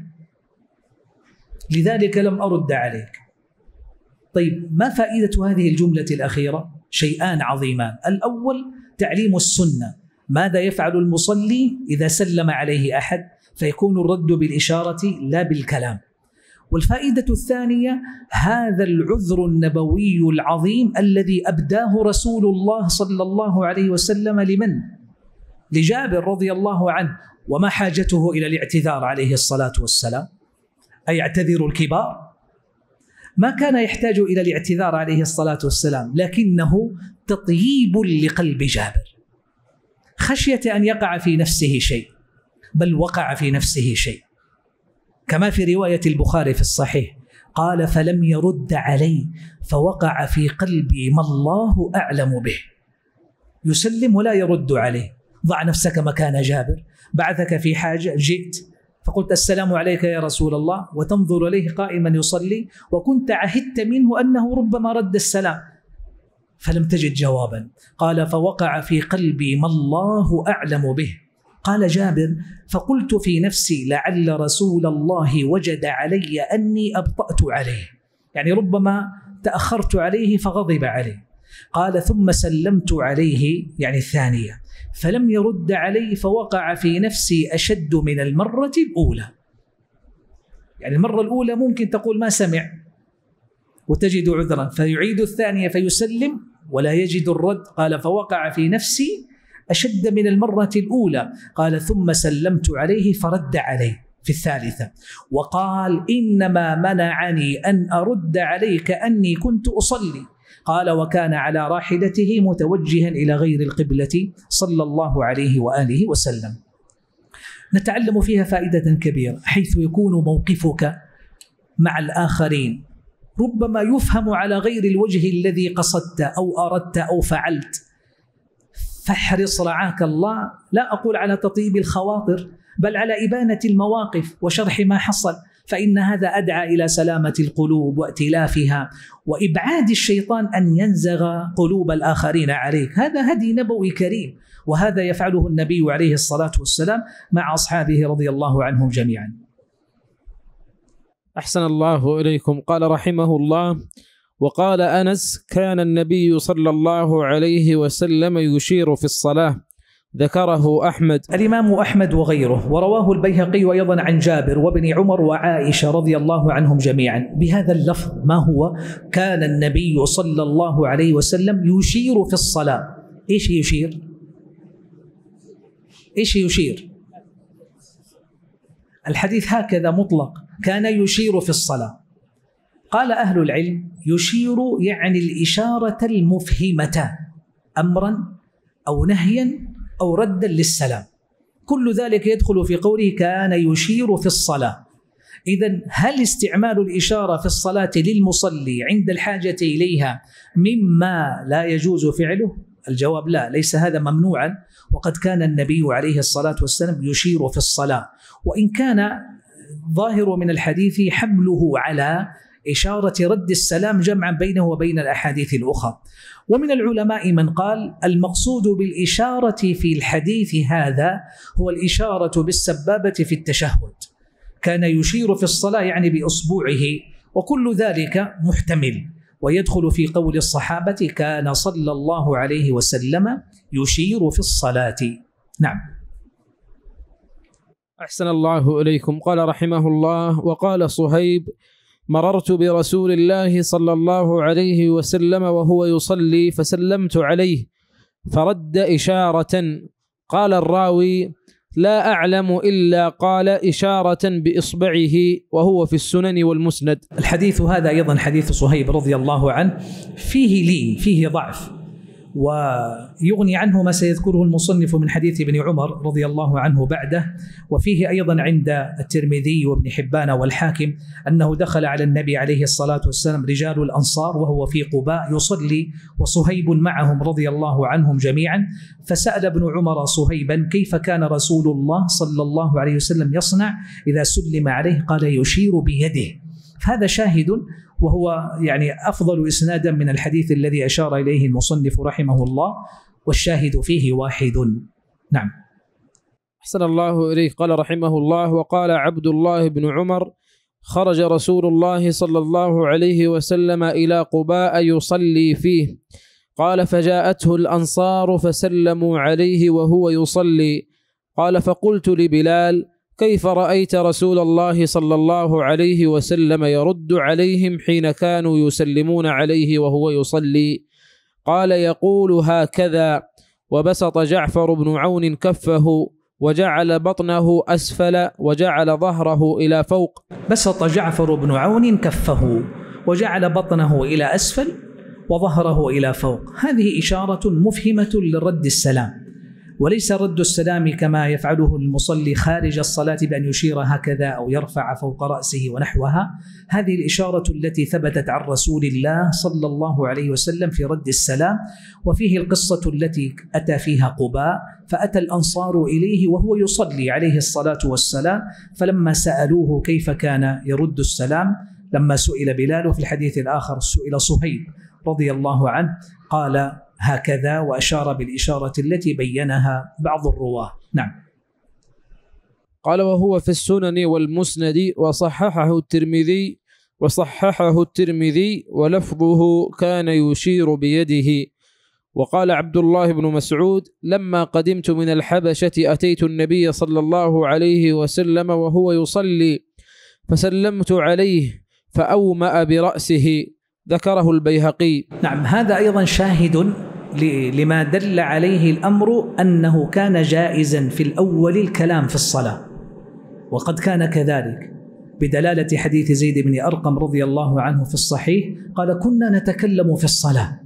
لذلك لم أرد عليك. طيب، ما فائدة هذه الجملة الأخيرة؟ شيئان عظيمان. الأول تعليم السنة، ماذا يفعل المصلي إذا سلم عليه أحد، فيكون الرد بالإشارة لا بالكلام. والفائدة الثانية هذا العذر النبوي العظيم الذي أبداه رسول الله صلى الله عليه وسلم لمن؟ لجابر رضي الله عنه. وما حاجته إلى الاعتذار عليه الصلاة والسلام؟ أيعتذر الكبار؟ ما كان يحتاج إلى الاعتذار عليه الصلاة والسلام، لكنه تطييب لقلب جابر، خشية أن يقع في نفسه شيء، بل وقع في نفسه شيء، كما في رواية البخاري في الصحيح قال: فلم يرد علي فوقع في قلبي ما الله أعلم به. يسلم ولا يرد عليه. ضع نفسك مكان جابر، بعثك في حاجة، جئت فقلت: السلام عليك يا رسول الله، وتنظر إليه قائما يصلي، وكنت عهدت منه أنه ربما رد السلام فلم تجد جوابا. قال: فوقع في قلبي ما الله أعلم به. قال جابر: فقلت في نفسي لعل رسول الله وجد علي أني أبطأت عليه، يعني ربما تأخرت عليه فغضب عليه. قال: ثم سلمت عليه، يعني الثانية، فلم يرد علي فوقع في نفسي أشد من المرة الأولى. يعني المرة الأولى ممكن تقول ما سمع وتجد عذرا، فيعيد الثانية فيسلم ولا يجد الرد. قال: فوقع في نفسي أشد من المرة الأولى. قال: ثم سلمت عليه فرد علي في الثالثة، وقال: إنما منعني أن أرد عليك أني كنت أصلي. قال: وكان على راحلته متوجها إلى غير القبلة صلى الله عليه وآله وسلم. نتعلم فيها فائدة كبيرة، حيث يكون موقفك مع الآخرين ربما يفهم على غير الوجه الذي قصدت أو أردت أو فعلت، فاحرص رعاك الله، لا أقول على تطيب الخواطر، بل على إبانة المواقف وشرح ما حصل، فإن هذا أدعى إلى سلامة القلوب وائتلافها وإبعاد الشيطان أن ينزغ قلوب الآخرين عليك. هذا هدي نبوي كريم، وهذا يفعله النبي عليه الصلاة والسلام مع أصحابه رضي الله عنهم جميعا. أحسن الله إليكم. قال رحمه الله: وقال أنس: كان النبي صلى الله عليه وسلم يشير في الصلاة. ذكره أحمد. الإمام أحمد وغيره، ورواه البيهقي أيضا عن جابر وابن عمر وعائشة رضي الله عنهم جميعا بهذا اللفظ. ما هو؟ كان النبي صلى الله عليه وسلم يشير في الصلاة. إيش يشير؟ إيش يشير؟ الحديث هكذا مطلق، كان يشير في الصلاة. قال أهل العلم: يشير يعني الإشارة المفهمة، أمرا أو نهيا أو ردا للسلام، كل ذلك يدخل في قوله كان يشير في الصلاة. إذن هل استعمال الإشارة في الصلاة للمصلي عند الحاجة إليها مما لا يجوز فعله؟ الجواب لا، ليس هذا ممنوعا، وقد كان النبي عليه الصلاة والسلام يشير في الصلاة، وإن كان ظاهر من الحديث حمله على إشارة رد السلام جمعا بينه وبين الأحاديث الأخرى. ومن العلماء من قال المقصود بالإشارة في الحديث هذا هو الإشارة بالسبابة في التشهد، كان يشير في الصلاة يعني بإصبعه، وكل ذلك محتمل ويدخل في قول الصحابة كان صلى الله عليه وسلم يشير في الصلاة. نعم. أحسن الله إليكم. قال رحمه الله: وقال صهيب: مررت برسول الله صلى الله عليه وسلم وهو يصلي فسلمت عليه فرد إشارة. قال الراوي: لا أعلم إلا قال إشارة بإصبعه، وهو في السنن والمسند. الحديث هذا أيضا حديث صهيب رضي الله عنه فيه لين، فيه ضعف، ويغني عنه ما سيذكره المصنف من حديث ابن عمر رضي الله عنه بعده. وفيه أيضا عند الترمذي وابن حبان والحاكم أنه دخل على النبي عليه الصلاة والسلام رجال الأنصار وهو في قباء يصلي وصهيب معهم رضي الله عنهم جميعا، فسأل ابن عمر صهيبا: كيف كان رسول الله صلى الله عليه وسلم يصنع إذا سلم عليه؟ قال: يشير بيده. هذا شاهد، وهو يعني أفضل إسنادا من الحديث الذي أشار إليه المصنف رحمه الله، والشاهد فيه واحد. نعم. أحسن الله إليك. قال رحمه الله: وقال عبد الله بن عمر: خرج رسول الله صلى الله عليه وسلم إلى قباء يصلي فيه، قال: فجاءته الأنصار فسلموا عليه وهو يصلي، قال: فقلت لبلال: كيف رأيت رسول الله صلى الله عليه وسلم يرد عليهم حين كانوا يسلمون عليه وهو يصلي؟ قال: يقول هكذا. وبسط جعفر بن عون كفه وجعل بطنه أسفل وجعل ظهره إلى فوق. بسط جعفر بن عون كفه وجعل بطنه إلى أسفل وظهره إلى فوق. هذه إشارة مفهمة لرد السلام، وليس رد السلام كما يفعله المصلي خارج الصلاة بأن يشير هكذا أو يرفع فوق رأسه ونحوها. هذه الإشارة التي ثبتت عن رسول الله صلى الله عليه وسلم في رد السلام. وفيه القصة التي أتى فيها قباء، فأتى الأنصار إليه وهو يصلي عليه الصلاة والسلام، فلما سألوه كيف كان يرد السلام، لما سئل بلال، في الحديث الآخر سئل صهيب رضي الله عنه، قال هكذا، وأشار بالإشارة التي بينها بعض الرواه. نعم. قال: وهو في السنن والمسند، وصححه الترمذي وصححه الترمذي ولفظه كان يشير بيده. وقال عبد الله بن مسعود: لما قدمت من الحبشة أتيت النبي صلى الله عليه وسلم وهو يصلي فسلمت عليه فأومأ برأسه. ذكره البيهقي. نعم، هذا أيضا شاهد لما دل عليه الأمر أنه كان جائزا في الأول الكلام في الصلاة، وقد كان كذلك بدلالة حديث زيد بن أرقم رضي الله عنه في الصحيح، قال: كنا نتكلم في الصلاة،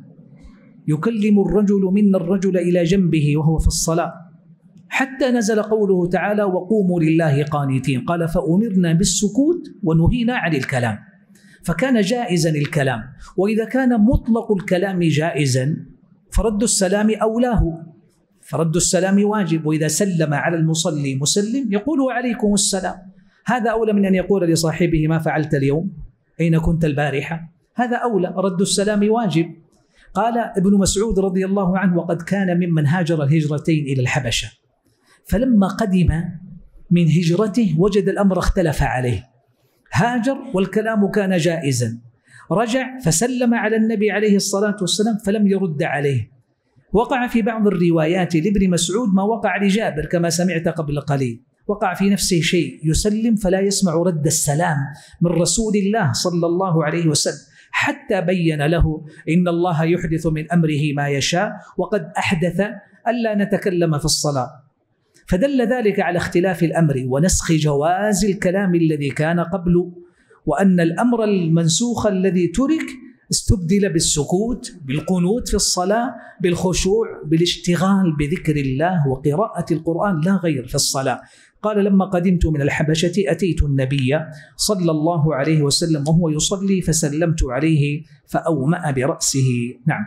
يكلم الرجل منا الرجل إلى جنبه وهو في الصلاة، حتى نزل قوله تعالى: وقوموا لله قانتين. قال: فأمرنا بالسكوت ونهينا عن الكلام. فكان جائزا الكلام. وإذا كان مطلق الكلام جائزا فرد السلام أولاه، فرد السلام واجب. وإذا سلم على المصلي مسلم يقول: وعليكم السلام. هذا أولى من أن يقول لصاحبه: ما فعلت اليوم؟ أين كنت البارحة؟ هذا أولى، رد السلام واجب. قال ابن مسعود رضي الله عنه: وقد كان ممن هاجر الهجرتين إلى الحبشة، فلما قدم من هجرته وجد الأمر اختلف عليه، هاجر والكلام كان جائزا، رجع فسلم على النبي عليه الصلاة والسلام فلم يرد عليه. وقع في بعض الروايات لابن مسعود ما وقع لجابر كما سمعت قبل قليل، وقع في نفسه شيء، يسلم فلا يسمع رد السلام من رسول الله صلى الله عليه وسلم، حتى بين له إن الله يحدث من أمره ما يشاء، وقد أحدث ألا نتكلم في الصلاة. فدل ذلك على اختلاف الأمر ونسخ جواز الكلام الذي كان قبل، وأن الأمر المنسوخ الذي ترك استبدل بالسكوت، بالقنوت في الصلاة، بالخشوع، بالاشتغال بذكر الله وقراءة القرآن لا غير في الصلاة. قال: لما قدمت من الحبشة أتيت النبي صلى الله عليه وسلم وهو يصلي فسلمت عليه فأومأ برأسه. نعم.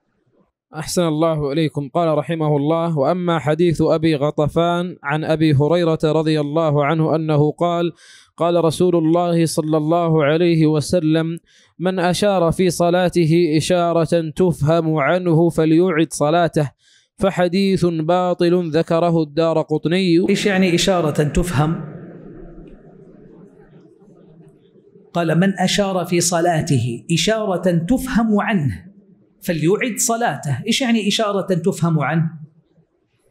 أحسن الله إليكم. قال رحمه الله: وأما حديث أبي غطفان عن أبي هريرة رضي الله عنه أنه قال: قال رسول الله صلى الله عليه وسلم: من أشار في صلاته إشارة تفهم عنه فليعد صلاته، فحديث باطل ذكره الدارقطني. إيش يعني إشارة تفهم؟ قال: من أشار في صلاته إشارة تفهم عنه فليعد صلاته. إيش يعني إشارة تفهم عنه؟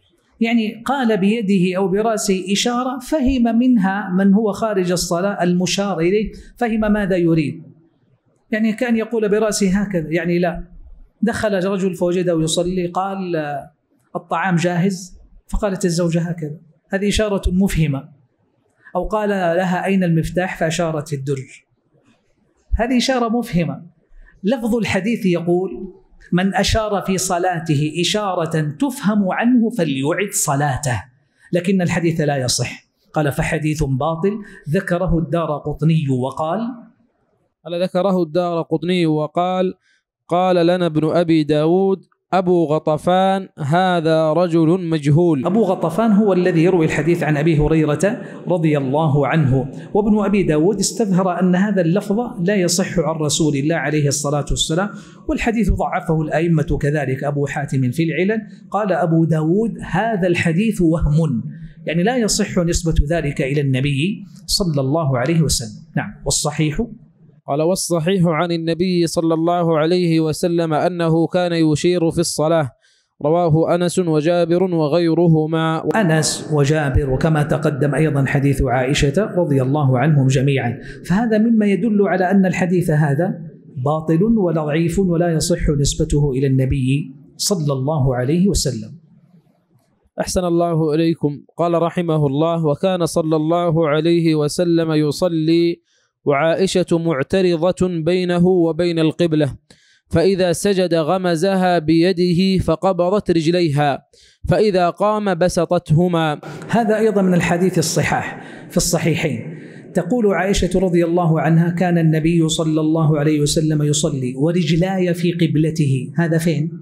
يعني قال بيده أو برأسه إشارة فهم منها من هو خارج الصلاة المشار إليه، فهم ماذا يريد. يعني كان يقول برأسه هكذا، يعني لا. دخل رجل فوجده يصلي، قال الطعام جاهز، فقالت الزوجة هكذا، هذه إشارة مفهمة. أو قال لها أين المفتاح، فأشارت الدرج، هذه إشارة مفهمة. لفظ الحديث يقول من أشار في صلاته إشارة تفهم عنه فليعد صلاته، لكن الحديث لا يصح. قال فحديث باطل. ذكره الدارقطني وقال قال ذكره الدارقطني وقال قال لنا ابن أبي داود أبو غطفان هذا رجل مجهول. أبو غطفان هو الذي يروي الحديث عن أبي هريرة رضي الله عنه. وابن أبي داود استظهر أن هذا اللفظ لا يصح عن رسول الله عليه الصلاة والسلام، والحديث ضعفه الأئمة كذلك أبو حاتم في العلل. قال أبو داود هذا الحديث وهم، يعني لا يصح نسبة ذلك إلى النبي صلى الله عليه وسلم. نعم. والصحيح قال والصحيح عن النبي صلى الله عليه وسلم أنه كان يشير في الصلاة، رواه أنس وجابر وغيرهما. أنس وجابر، وكما تقدم أيضا حديث عائشة رضي الله عنهم جميعا. فهذا مما يدل على أن الحديث هذا باطل وضعيف ولا يصح نسبته إلى النبي صلى الله عليه وسلم. أحسن الله إليكم. قال رحمه الله وكان صلى الله عليه وسلم يصلي وعائشة معترضة بينه وبين القبلة، فإذا سجد غمزها بيده فقبضت رجليها، فإذا قام بسطتهما. هذا أيضا من الحديث الصحاح في الصحيحين. تقول عائشة رضي الله عنها كان النبي صلى الله عليه وسلم يصلي ورجلاي في قبلته. هذا فين؟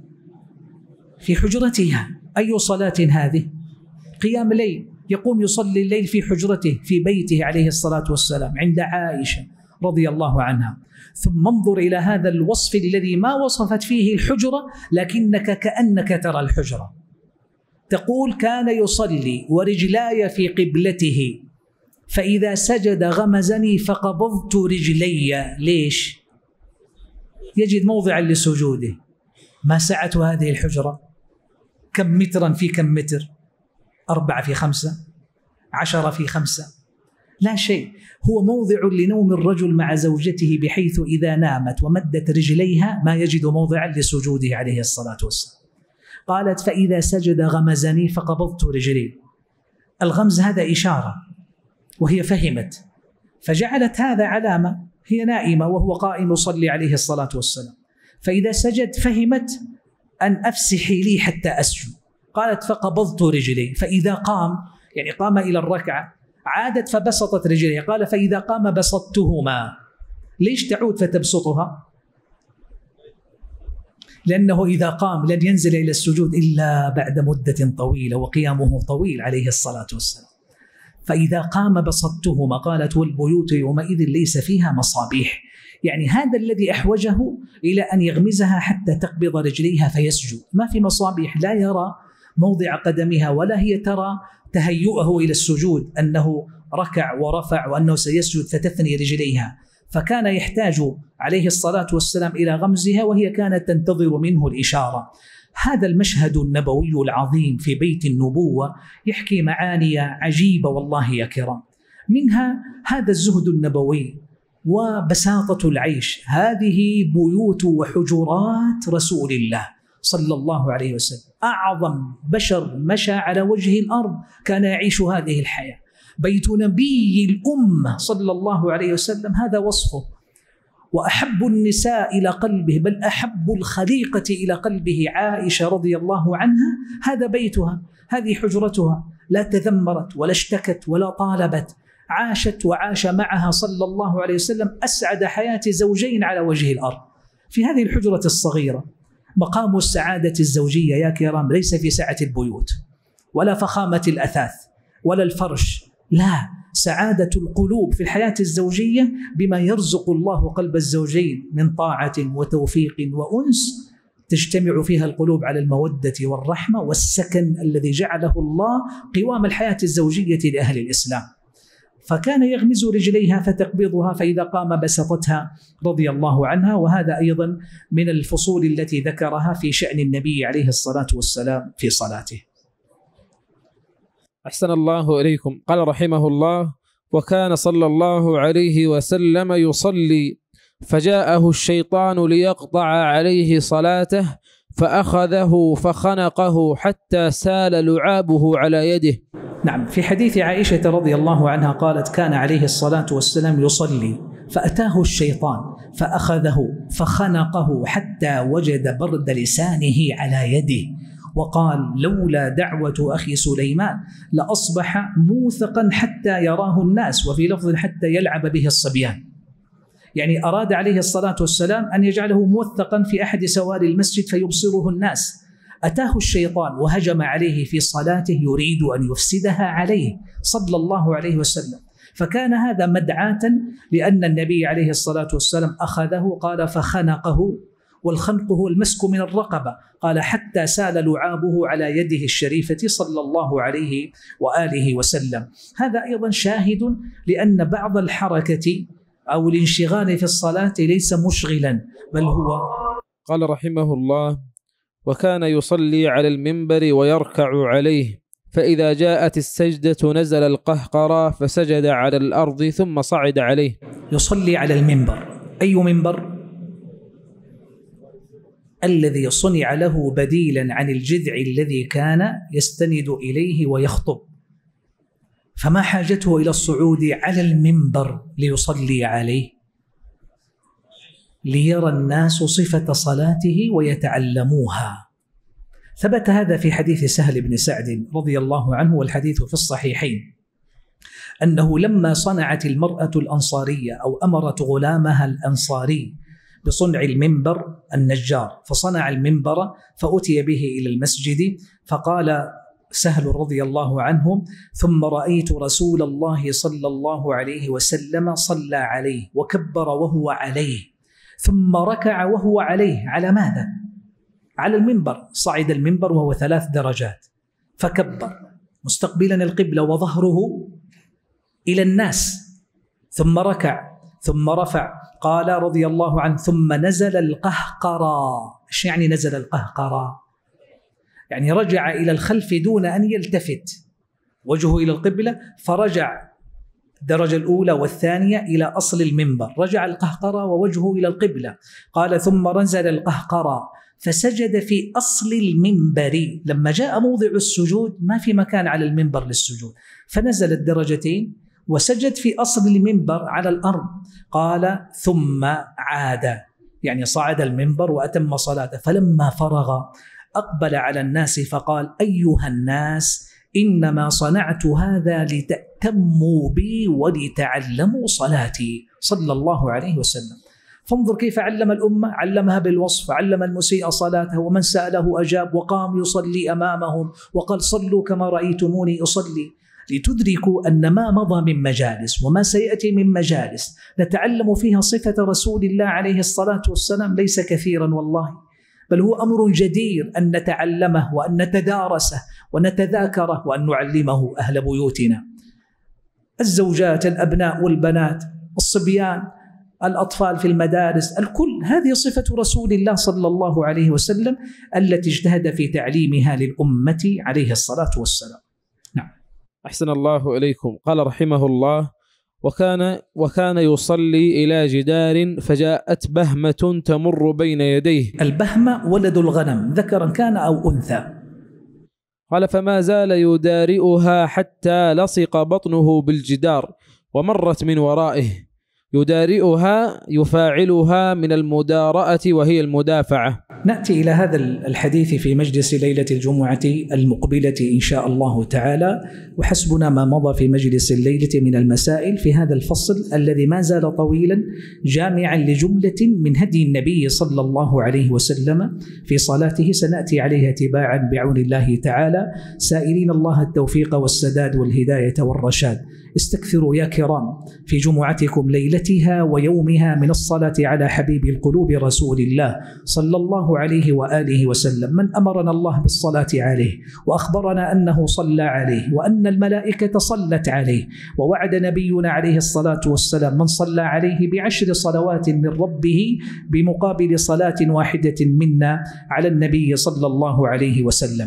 في حجرتها. أي صلاة هذه؟ قيام ليل، يقوم يصلي الليل في حجرته في بيته عليه الصلاة والسلام عند عائشة رضي الله عنها. ثم انظر إلى هذا الوصف الذي ما وصفت فيه الحجرة، لكنك كأنك ترى الحجرة. تقول كان يصلي ورجلاي في قبلته، فإذا سجد غمزني فقبضت رجلي. ليش؟ يجد موضعا لسجوده. ما سعة هذه الحجرة؟ كم مترا في كم متر؟ أربعة في خمسة، عشرة في خمسة، لا شيء. هو موضع لنوم الرجل مع زوجته، بحيث إذا نامت ومدت رجليها ما يجد موضعا لسجوده عليه الصلاة والسلام. قالت فإذا سجد غمزني فقبضت رجلي. الغمز هذا إشارة، وهي فهمت فجعلت هذا علامة. هي نائمة وهو قائم يصلي عليه الصلاة والسلام، فإذا سجد فهمت أن أفسحي لي حتى أسجد. قالت فقبضت رجلي، فإذا قام يعني قام إلى الركعة عادت فبسطت رجلي. قال فإذا قام بسطتهما. ليش تعود فتبسطها؟ لأنه إذا قام لن ينزل إلى السجود إلا بعد مدة طويلة، وقيامه طويل عليه الصلاة والسلام. فإذا قام بسطتهما. قالت والبيوت يومئذ ليس فيها مصابيح، يعني هذا الذي أحوجه إلى أن يغمزها حتى تقبض رجليها فيسجد. ما في مصابيح، لا يرى موضع قدمها ولا هي ترى تهيؤه إلى السجود، أنه ركع ورفع وأنه سيسجد فتثني رجليها. فكان يحتاج عليه الصلاة والسلام إلى غمزها، وهي كانت تنتظر منه الإشارة. هذا المشهد النبوي العظيم في بيت النبوة يحكي معاني عجيبة والله يا كرام. منها هذا الزهد النبوي وبساطة العيش. هذه بيوت وحجرات رسول الله صلى الله عليه وسلم، أعظم بشر مشى على وجه الأرض كان يعيش هذه الحياة. بيت نبي الأمة صلى الله عليه وسلم هذا وصفه. وأحب النساء إلى قلبه، بل أحب الخليقة إلى قلبه عائشة رضي الله عنها، هذا بيتها، هذه حجرتها. لا تذمرت ولا اشتكت ولا طالبت، عاشت وعاش معها صلى الله عليه وسلم أسعد حياة زوجين على وجه الأرض في هذه الحجرة الصغيرة. مقام السعادة الزوجية يا كرام ليس في سعة البيوت ولا فخامة الأثاث ولا الفرش، لا، سعادة القلوب في الحياة الزوجية بما يرزق الله قلب الزوجين من طاعة وتوفيق وأنس، تجتمع فيها القلوب على المودة والرحمة والسكن الذي جعله الله قوام الحياة الزوجية لأهل الإسلام. فكان يغمز رجليها فتقبضها، فإذا قام بسطتها رضي الله عنها. وهذا أيضا من الفصول التي ذكرها في شأن النبي عليه الصلاة والسلام في صلاته. أحسن الله إليكم. قال رحمه الله: وكان صلى الله عليه وسلم يصلي فجاءه الشيطان ليقطع عليه صلاته فأخذه فخنقه حتى سال لعابه على يده. نعم، في حديث عائشة رضي الله عنها قالت: كان عليه الصلاة والسلام يصلي فأتاه الشيطان فأخذه فخنقه حتى وجد برد لسانه على يده، وقال: لولا دعوة أخي سليمان لأصبح موثقا حتى يراه الناس، وفي لفظ حتى يلعب به الصبيان. يعني أراد عليه الصلاة والسلام أن يجعله موثقا في أحد سواري المسجد فيبصره الناس. أتاه الشيطان وهجم عليه في صلاته يريد أن يفسدها عليه صلى الله عليه وسلم، فكان هذا مدعاة لأن النبي عليه الصلاة والسلام أخذه، قال فخنقه، والخنق هو المسك من الرقبة، قال حتى سال لعابه على يده الشريفة صلى الله عليه وآله وسلم. هذا أيضا شاهد لأن بعض الحركة أو الانشغال في الصلاة ليس مشغلا، بل هو. قال رحمه الله: وكان يصلي على المنبر ويركع عليه، فإذا جاءت السجدة نزل القهقرى فسجد على الأرض ثم صعد عليه. يصلي على المنبر. أي منبر؟ الذي صنع له بديلا عن الجذع الذي كان يستند إليه ويخطب، فما حاجته إلى الصعود على المنبر ليصلي عليه؟ ليرى الناس صفة صلاته ويتعلموها. ثبت هذا في حديث سهل بن سعد رضي الله عنه، والحديث في الصحيحين، أنه لما صنعت المرأة الأنصارية أو أمرت غلامها الأنصاري بصنع المنبر النجار، فصنع المنبر فأتي به إلى المسجد، فقال سهل رضي الله عنه: ثم رأيت رسول الله صلى الله عليه وسلم صلى عليه وكبر وهو عليه، ثم ركع وهو عليه. على ماذا؟ على المنبر. صعد المنبر وهو ثلاث درجات، فكبر مستقبلا القبلة وظهره إلى الناس، ثم ركع ثم رفع. قال رضي الله عنه: ثم نزل القهقرى. إيش يعني نزل القهقرى؟ يعني رجع إلى الخلف دون أن يلتفت، وجهه إلى القبلة، فرجع الدرجة الأولى والثانية إلى أصل المنبر، رجع القهقرى ووجهه إلى القبلة. قال: ثم نزل القهقرى فسجد في أصل المنبر. لما جاء موضع السجود ما في مكان على المنبر للسجود، فنزل الدرجتين وسجد في أصل المنبر على الأرض. قال: ثم عاد، يعني صعد المنبر وأتم صلاته. فلما فرغ أقبل على الناس فقال: أيها الناس، إنما صنعت هذا لتأتموا بي ولتعلموا صلاتي، صلى الله عليه وسلم. فانظر كيف علم الأمة، علمها بالوصف، علم المسيء صلاته، ومن سأله أجاب، وقام يصلي أمامهم وقال: صلوا كما رأيتموني أصلي، لتدركوا أن ما مضى من مجالس وما سيأتي من مجالس نتعلم فيها صفة رسول الله عليه الصلاة والسلام ليس كثيرا والله، بل هو أمر جدير أن نتعلمه وأن نتدارسه ونتذاكره وأن نعلمه أهل بيوتنا، الزوجات، الأبناء والبنات، الصبيان، الأطفال في المدارس، الكل. هذه صفة رسول الله صلى الله عليه وسلم التي اجتهد في تعليمها للأمة عليه الصلاة والسلام. نعم. أحسن الله إليكم. قال رحمه الله: وكان وكان يصلي إلى جدار فجاءت بهمة تمر بين يديه. البهمة ولد الغنم، ذكرا كان أو أنثى. قال: فما زال يدارئها حتى لصق بطنه بالجدار ومرت من ورائه. يدارئها يفاعلها من المدارأة وهي المدافعة. نأتي إلى هذا الحديث في مجلس ليلة الجمعة المقبلة إن شاء الله تعالى، وحسبنا ما مضى في مجلس الليلة من المسائل في هذا الفصل الذي ما زال طويلا جامعا لجملة من هدي النبي صلى الله عليه وسلم في صلاته، سنأتي عليها تباعا بعون الله تعالى، سائلين الله التوفيق والسداد والهداية والرشاد. استكثروا يا كرام في جمعتكم ليلتها ويومها من الصلاة على حبيب القلوب رسول الله صلى الله عليه وآله وسلم، من أمرنا الله بالصلاة عليه وأخبرنا أنه صلى عليه وأن الملائكة صلت عليه، ووعد نبينا عليه الصلاة والسلام من صلى عليه بعشر صلوات من ربه بمقابل صلاة واحدة منا على النبي صلى الله عليه وسلم.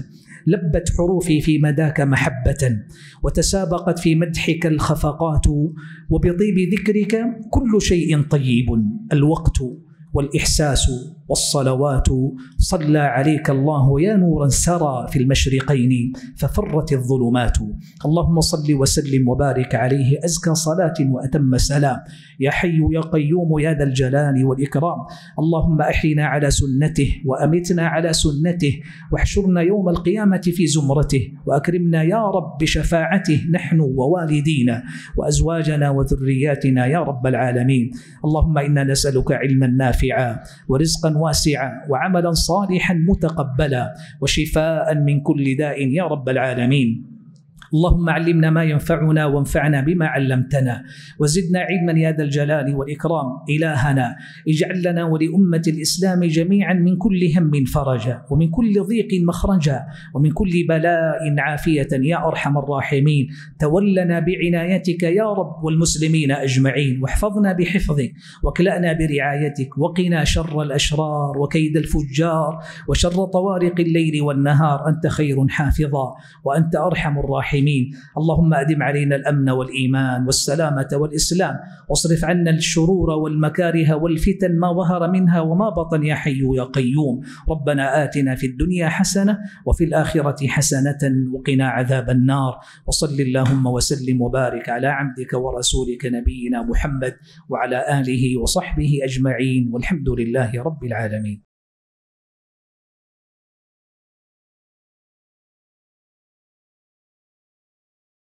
لبت حروفي في مداك محبة، وتسابقت في مدحك الخفقات، وبطيب ذكرك كل شيء طيب، الوقت والإحساس والصلوات. صلى عليك الله يا نورا سرى في المشرقين ففرت الظلمات. اللهم صل وسلم وبارك عليه أزكى صلاة وأتم سلام، يا حي يا قيوم يا ذا الجلال والإكرام. اللهم أحينا على سنته وأمتنا على سنته، واحشرنا يوم القيامة في زمرته، وأكرمنا يا رب بشفاعته نحن ووالدينا وأزواجنا وذرياتنا يا رب العالمين. اللهم إنا نسألك علما نافعا ورزقا واسعا وعملا صالحا متقبلا وشفاء من كل داء يا رب العالمين. اللهم علمنا ما ينفعنا وانفعنا بما علمتنا، وزدنا علما يا ذا الجلال والإكرام. إلهنا اجعل لنا ولأمة الإسلام جميعا من كل هم فرجا، ومن كل ضيق مخرجا، ومن كل بلاء عافية يا أرحم الراحمين. تولنا بعنايتك يا رب والمسلمين أجمعين، واحفظنا بحفظك، واكلأنا برعايتك، وقنا شر الأشرار وكيد الفجار وشر طوارق الليل والنهار. أنت خير حافظا وأنت أرحم الراحمين. اللهم أدم علينا الأمن والإيمان والسلامة والإسلام، واصرف عنا الشرور والمكاره والفتن ما ظهر منها وما بطن يا حي يا قيوم. ربنا آتنا في الدنيا حسنة وفي الآخرة حسنة وقنا عذاب النار. وصل اللهم وسلم وبارك على عبدك ورسولك نبينا محمد وعلى آله وصحبه أجمعين، والحمد لله رب العالمين.